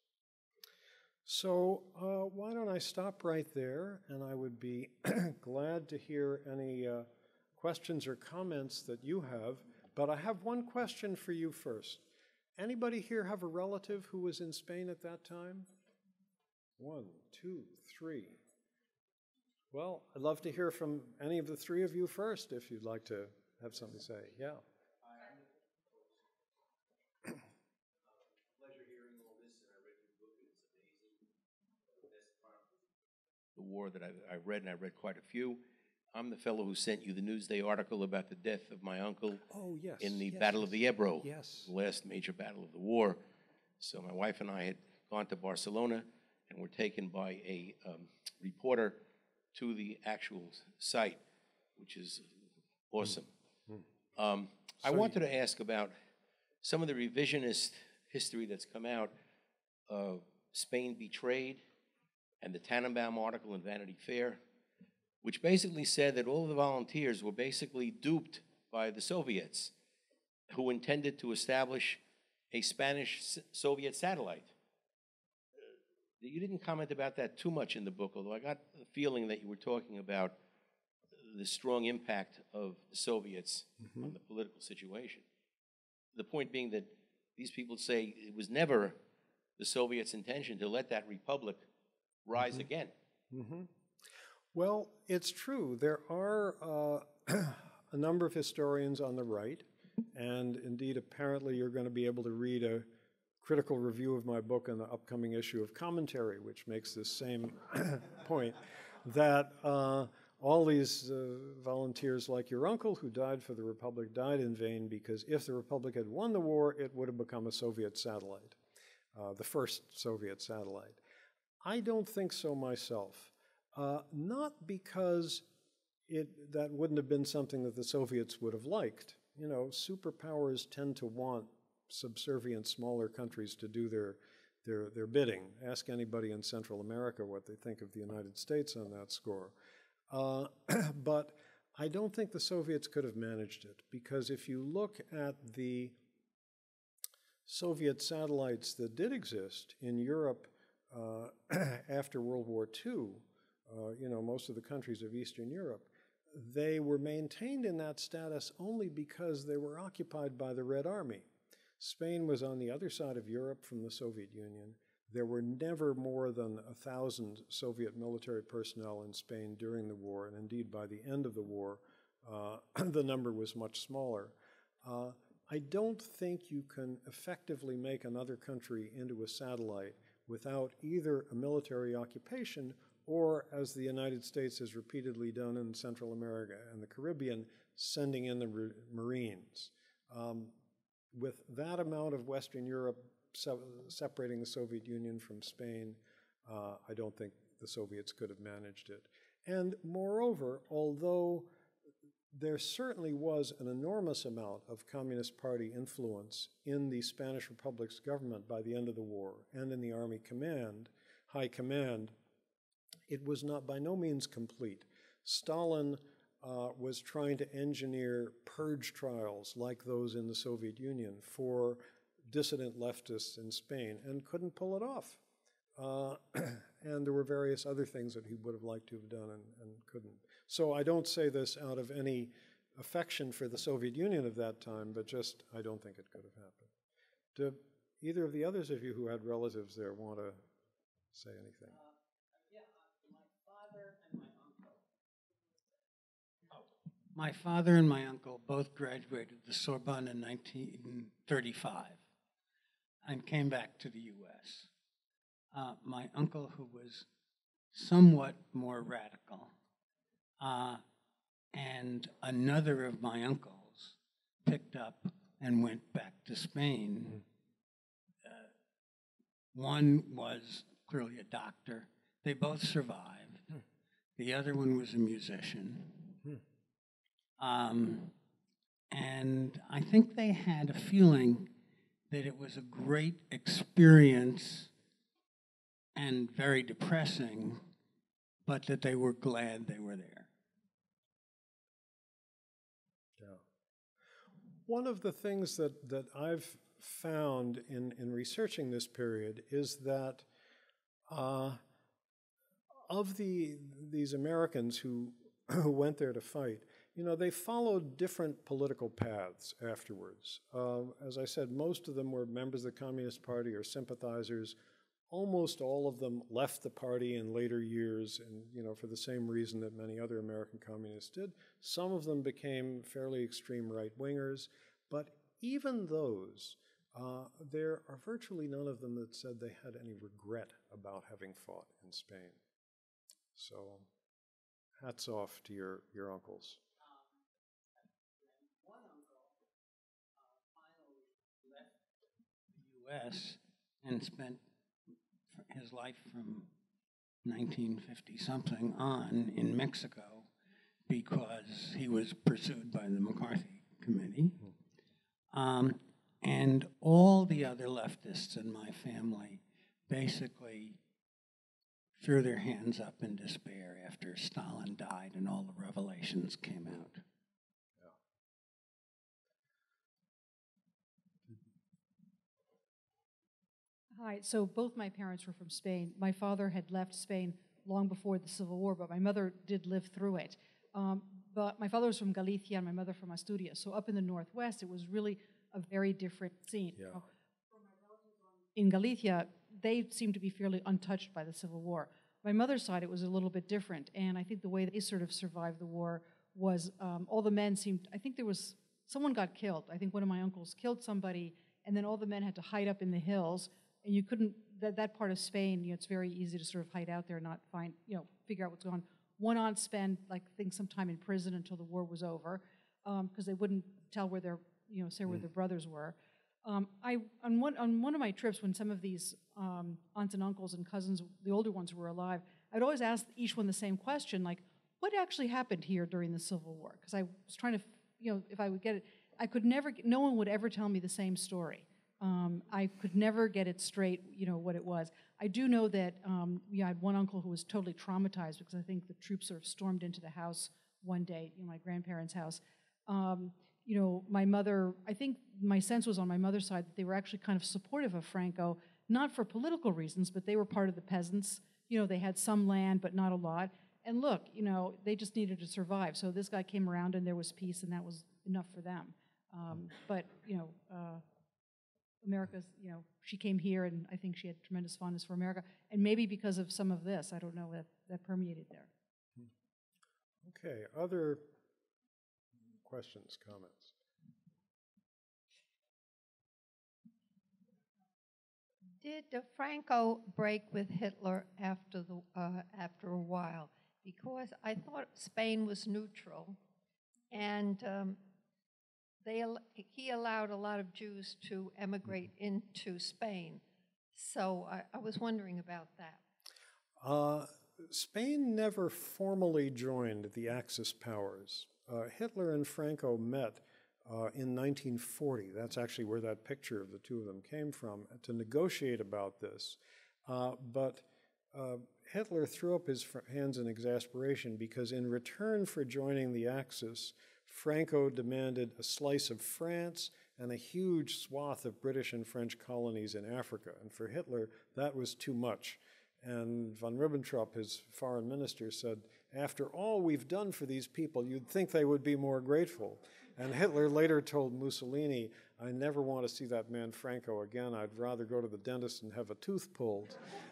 So why don't I stop right there, and I would be glad to hear any questions or comments that you have. But I have one question for you first. Anybody here have a relative who was in Spain at that time? 1, 2, 3. Well, I'd love to hear from any of the three of you first, if you'd like to have something to say. Yeah. The war that I read, and I read quite a few. I'm the fellow who sent you the Newsday article about the death of my uncle in the Battle of the Ebro, the last major battle of the war. So my wife and I had gone to Barcelona and were taken by a reporter to the actual site, which is awesome. I wanted to ask about some of the revisionist history that's come out of Spain Betrayed, and the Tannenbaum article in Vanity Fair, which basically said that all of the volunteers were basically duped by the Soviets, who intended to establish a Spanish-Soviet satellite. You didn't comment about that too much in the book, although I got the feeling that you were talking about the strong impact of the Soviets on the political situation. The point being that these people say it was never the Soviets' intention to let that republic rise again. Well, it's true. There are a number of historians on the right, and indeed, apparently, you're going to be able to read a critical review of my book in the upcoming issue of Commentary, which makes this same point, that all these volunteers like your uncle who died for the Republic died in vain, because if the Republic had won the war, it would have become a Soviet satellite, the first Soviet satellite. I don't think so myself. Not because that wouldn't have been something that the Soviets would have liked. You know, superpowers tend to want subservient smaller countries to do their bidding. Ask anybody in Central America what they think of the United States on that score. But I don't think the Soviets could have managed it, because if you look at the Soviet satellites that did exist in Europe after World War II, you know, most of the countries of Eastern Europe, they were maintained in that status only because they were occupied by the Red Army. Spain was on the other side of Europe from the Soviet Union. There were never more than 1,000 Soviet military personnel in Spain during the war, and indeed by the end of the war, the number was much smaller. I don't think you can effectively make another country into a satellite without either a military occupation or, as the United States has repeatedly done in Central America and the Caribbean, sending in the Marines. With that amount of Western Europe separating the Soviet Union from Spain, I don't think the Soviets could have managed it. And moreover, although there certainly was an enormous amount of Communist Party influence in the Spanish Republic's government by the end of the war and in the Army command, high command, it was not by no means complete. Stalin was trying to engineer purge trials like those in the Soviet Union for dissident leftists in Spain and couldn't pull it off. And there were various other things that he would have liked to have done and couldn't. So I don't say this out of any affection for the Soviet Union of that time, but just I don't think it could have happened. Do either of the others of you who had relatives there want to say anything? Yeah, my father and my uncle. My father and my uncle both graduated the Sorbonne in 1935 and came back to the U.S. My uncle, who was somewhat more radical, and another of my uncles picked up and went back to Spain. One was clearly a doctor. They both survived. The other one was a musician. And I think they had a feeling that it was a great experience and very depressing, but that they were glad they were there. Yeah. One of the things that I've found in researching this period is that of these Americans who went there to fight, you know, they followed different political paths afterwards. As I said, most of them were members of the Communist Party or sympathizers. Almost all of them left the party in later years, and you know, for the same reason that many other American communists did. Some of them became fairly extreme right-wingers, but even those, there are virtually none of them that said they had any regret about having fought in Spain. So, hats off to your uncles. One uncle finally left the U.S. and spent his life from 1950-something on in Mexico because he was pursued by the McCarthy Committee. And all the other leftists in my family basically threw their hands up in despair after Stalin died and all the revelations came out. Hi. So both my parents were from Spain. My father had left Spain long before the Civil War, but my mother did live through it. But my father was from Galicia and my mother from Asturias. So up in the Northwest, it was really a very different scene. Yeah. In Galicia, they seemed to be fairly untouched by the Civil War. My mother's side, it was a little bit different, and I think the way they sort of survived the war was all the men seemed, I think someone got killed. I think one of my uncles killed somebody, and then all the men had to hide up in the hills, and you couldn't, that part of Spain, it's very easy to sort of hide out there and not find, figure out what's going on. One aunt spent, I think, some time in prison until the war was over, because they wouldn't tell where their, say where their brothers were. On one of my trips, when some of these aunts and uncles and cousins, the older ones, were alive, I'd always ask each one the same question, like, what actually happened here during the Civil War? Because I was trying to, if I would get it, I could never, no one would ever tell me the same story. I could never get it straight, what it was. I do know that, I had one uncle who was totally traumatized because I think the troops sort of stormed into the house one day, my grandparents' house. My mother, I think my sense was on my mother's side that they were actually kind of supportive of Franco, not for political reasons, but they were part of the peasants. They had some land, but not a lot. And look, they just needed to survive. So this guy came around and there was peace, and that was enough for them. But America's, she came here, and I think she had tremendous fondness for America. And maybe because of some of this, I don't know, that permeated there. Okay, other questions, comments? Did Franco break with Hitler after a while? Because I thought Spain was neutral, and he allowed a lot of Jews to emigrate into Spain. So I was wondering about that. Spain never formally joined the Axis powers. Hitler and Franco met in 1940. That's actually where that picture of the two of them came from, to negotiate about this. But Hitler threw up his hands in exasperation because in return for joining the Axis, Franco demanded a slice of France and a huge swath of British and French colonies in Africa. And for Hitler, that was too much. And von Ribbentrop, his foreign minister, said, after all we've done for these people, you'd think they would be more grateful. And Hitler later told Mussolini, I never want to see that man Franco again. I'd rather go to the dentist and have a tooth pulled.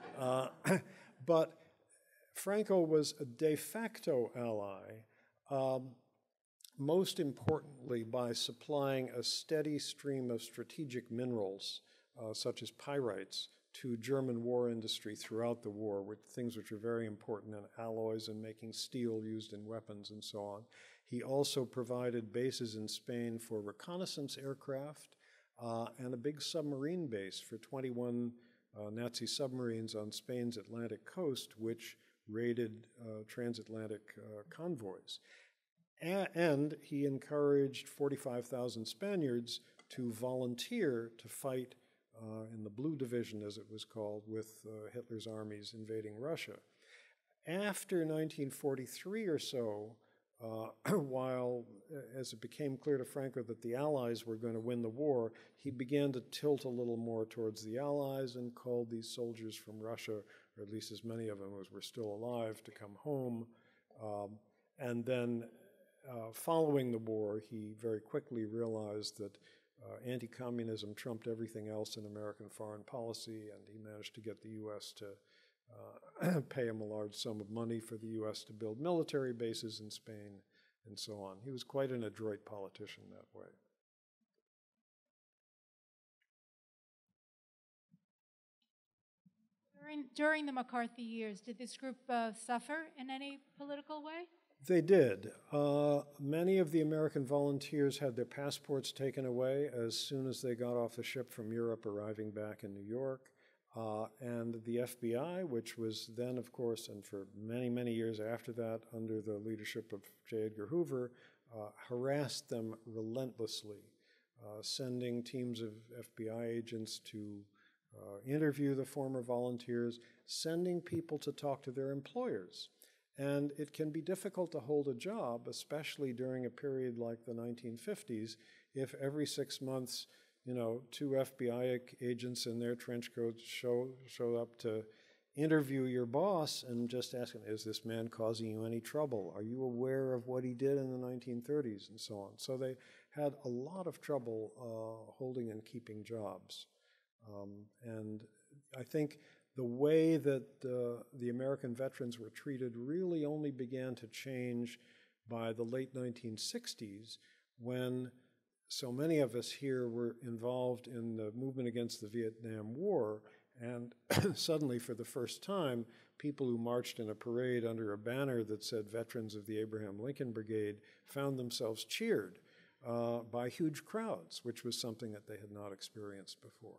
But Franco was a de facto ally, most importantly by supplying a steady stream of strategic minerals, such as pyrites, to German war industry throughout the war, with things which are very important in alloys and making steel used in weapons and so on. He also provided bases in Spain for reconnaissance aircraft and a big submarine base for 21 Nazi submarines on Spain's Atlantic coast, which raided transatlantic convoys. And he encouraged 45,000 Spaniards to volunteer to fight in the Blue Division, as it was called, with Hitler's armies invading Russia. After 1943 or so, while as it became clear to Franco that the Allies were going to win the war, he began to tilt a little more towards the Allies and called these soldiers from Russia, or at least as many of them as were still alive, to come home. And then following the war, he very quickly realized that anti-communism trumped everything else in American foreign policy, and he managed to get the U.S. to pay him a large sum of money for the U.S. to build military bases in Spain and so on. He was quite an adroit politician that way. During the McCarthy years, did this group suffer in any political way? They did. Many of the American volunteers had their passports taken away as soon as they got off the ship from Europe, arriving back in New York. And the FBI, which was then, of course, and for many, many years after that, under the leadership of J. Edgar Hoover, harassed them relentlessly, sending teams of FBI agents to interview the former volunteers, sending people to talk to their employers. And it can be difficult to hold a job, especially during a period like the 1950s, if every 6 months two FBI agents in their trench coats show up to interview your boss and just ask him, is this man causing you any trouble? Are you aware of what he did in the 1930s and so on? So they had a lot of trouble holding and keeping jobs. And I think the way that the American veterans were treated really only began to change by the late 1960s, when so many of us here were involved in the movement against the Vietnam War, and suddenly, for the first time, people who marched in a parade under a banner that said Veterans of the Abraham Lincoln Brigade found themselves cheered by huge crowds, which was something that they had not experienced before.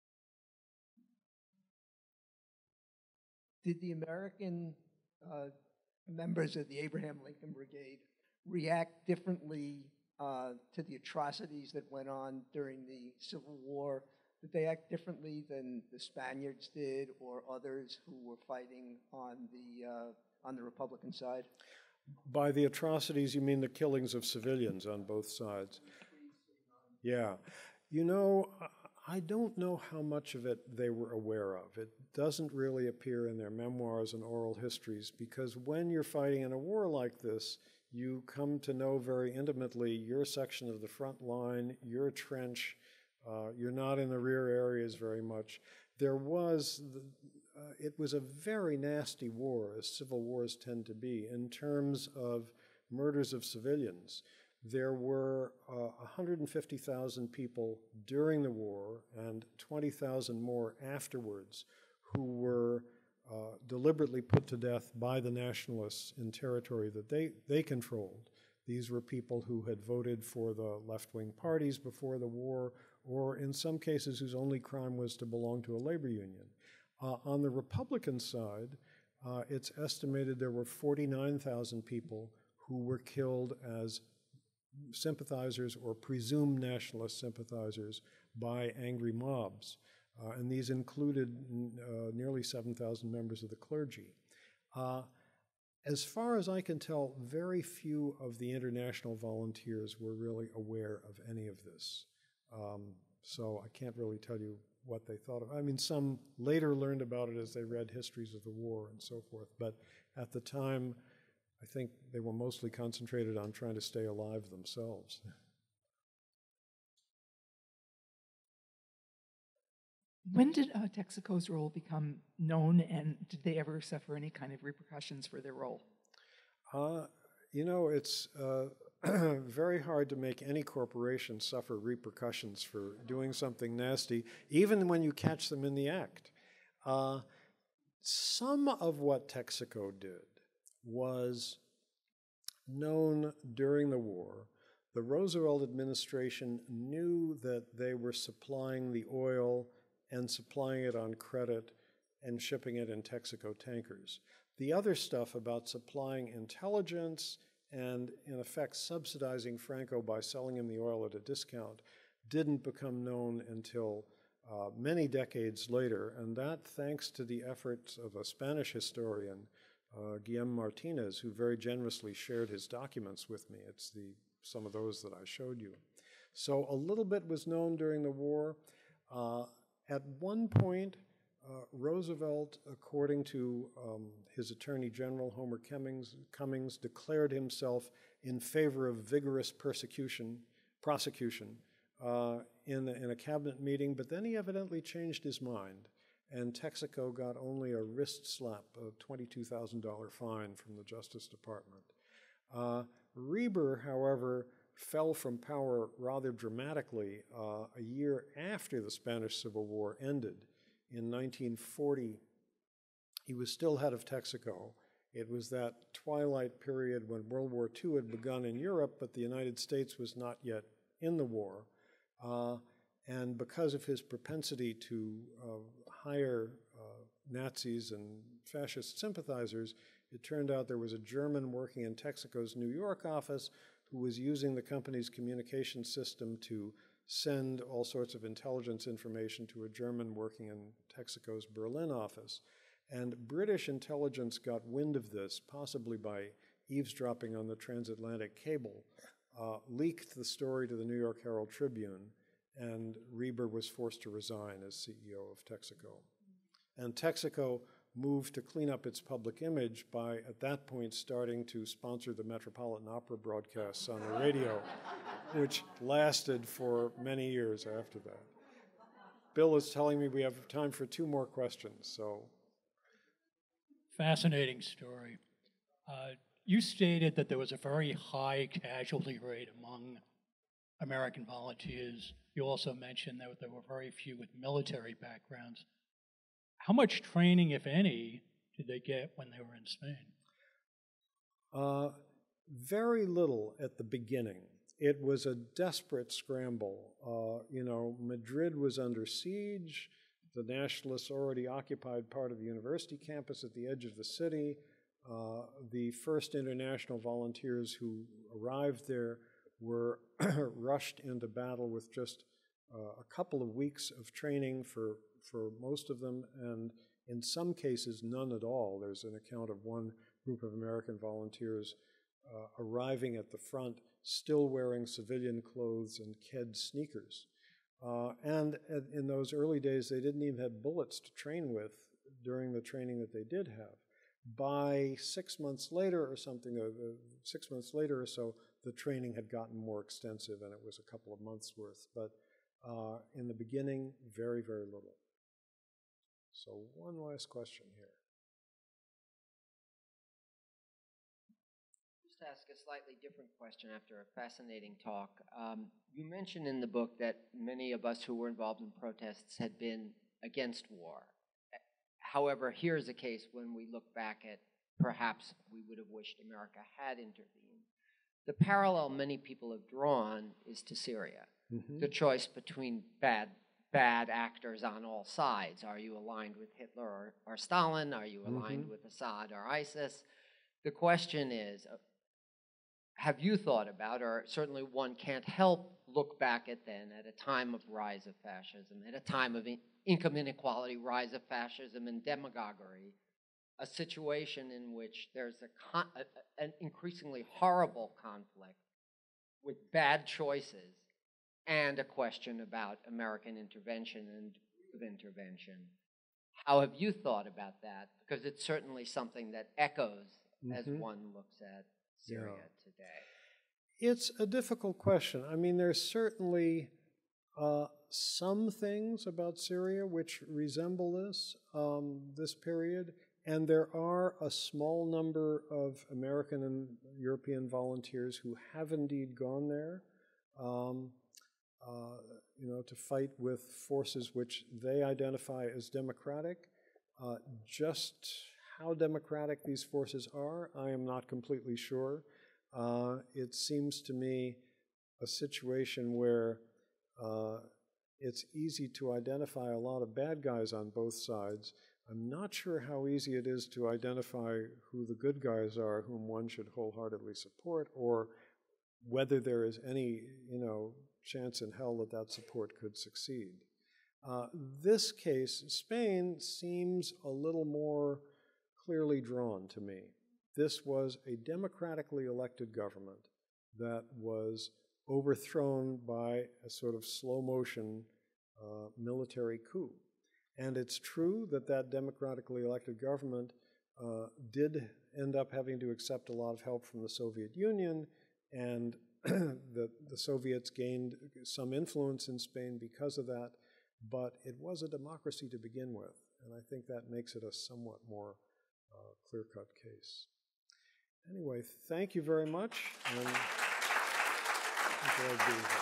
Did the American members of the Abraham Lincoln Brigade react differently to the atrocities that went on during the Civil War? Did they act differently than the Spaniards did or others who were fighting on the Republican side? By the atrocities, you mean the killings of civilians on both sides? Yeah. I don't know how much of it they were aware of. It doesn't really appear in their memoirs and oral histories, because when you're fighting in a war like this, you come to know very intimately your section of the front line, your trench. You're not in the rear areas very much. It was a very nasty war, as civil wars tend to be, in terms of murders of civilians. There were 150,000 people during the war and 20,000 more afterwards who were deliberately put to death by the nationalists in territory that they controlled. These were people who had voted for the left-wing parties before the war, or in some cases whose only crime was to belong to a labor union. On the Republican side, it's estimated there were 49,000 people who were killed as sympathizers or presumed nationalist sympathizers by angry mobs. And these included nearly 7,000 members of the clergy. As far as I can tell, very few of the international volunteers were really aware of any of this. So I can't really tell you what they thought of it. I mean, some later learned about it as they read histories of the war and so forth, but at the time, I think they were mostly concentrated on trying to stay alive themselves. When did Texaco's role become known, and did they ever suffer any kind of repercussions for their role? It's very hard to make any corporation suffer repercussions for doing something nasty, even when you catch them in the act. Some of what Texaco did was known during the war. The Roosevelt administration knew that they were supplying the oil and supplying it on credit and shipping it in Texaco tankers. The other stuff about supplying intelligence and, in effect, subsidizing Franco by selling him the oil at a discount didn't become known until many decades later, and that thanks to the efforts of a Spanish historian, Guillem Martinez, who very generously shared his documents with me. It's some of those that I showed you. So a little bit was known during the war. At one point, Roosevelt, according to his Attorney General, Homer Cummings, declared himself in favor of vigorous prosecution in a cabinet meeting, but then he evidently changed his mind, and Texaco got only a wrist slap, a $22,000 fine from the Justice Department. Reber, however, fell from power rather dramatically a year after the Spanish Civil War ended. In 1940, he was still head of Texaco. It was that twilight period when World War II had begun in Europe, but the United States was not yet in the war. And because of his propensity to hire Nazis and fascist sympathizers, it turned out there was a German working in Texaco's New York office who was using the company's communication system to send all sorts of intelligence information to a German working in Texaco's Berlin office. And British intelligence got wind of this, possibly by eavesdropping on the transatlantic cable, leaked the story to the New York Herald Tribune, and Reber was forced to resign as CEO of Texaco. And Texaco moved to clean up its public image by, at that point, starting to sponsor the Metropolitan Opera broadcasts on the radio, which lasted for many years after that. Bill is telling me we have time for 2 more questions, so. Fascinating story. You stated that there was a very high casualty rate among American volunteers. You also mentioned that there were very few with military backgrounds. How much training, if any, did they get when they were in Spain? Very little at the beginning. It was a desperate scramble. Madrid was under siege. The nationalists already occupied part of the university campus at the edge of the city. The first international volunteers who arrived there were rushed into battle with just a couple of weeks of training for most of them, and in some cases, none at all. There's an account of one group of American volunteers arriving at the front, still wearing civilian clothes and Ked sneakers. And in those early days, they didn't even have bullets to train with during the training that they did have. By 6 months later or something, 6 months later or so, the training had gotten more extensive, and it was a couple of months' worth. But in the beginning, very, very little. So one last question here. Just ask a slightly different question after a fascinating talk. You mentioned in the book that many of us who were involved in protests had been against war. However, here's a case when we look back at perhaps we would have wished America had intervened. The parallel many people have drawn is to Syria. Mm-hmm. The choice between bad actors on all sides. Are you aligned with Hitler or Stalin? Are you aligned with Assad or ISIS? The question is, have you thought about, or certainly one can't help look back at then, at a time of rise of fascism, at a time of income inequality, rise of fascism and demagoguery, a situation in which there's an increasingly horrible conflict with bad choices and a question about American intervention and of intervention. How have you thought about that? Because it's certainly something that echoes as one looks at Syria today. It's a difficult question. I mean, there's certainly some things about Syria which resemble this period, and there are a small number of American and European volunteers who have indeed gone there, to fight with forces which they identify as democratic. Just how democratic these forces are, I am not completely sure. It seems to me a situation where it's easy to identify a lot of bad guys on both sides. I'm not sure how easy it is to identify who the good guys are, whom one should wholeheartedly support, or whether there is any, chance in hell that support could succeed. This case, Spain, seems a little more clearly drawn to me. This was a democratically elected government that was overthrown by a sort of slow-motion military coup. And it's true that democratically elected government did end up having to accept a lot of help from the Soviet Union, and the Soviets gained some influence in Spain because of that, but it was a democracy to begin with, and I think that makes it a somewhat more clear-cut case. Anyway, thank you very much, and enjoyed being here.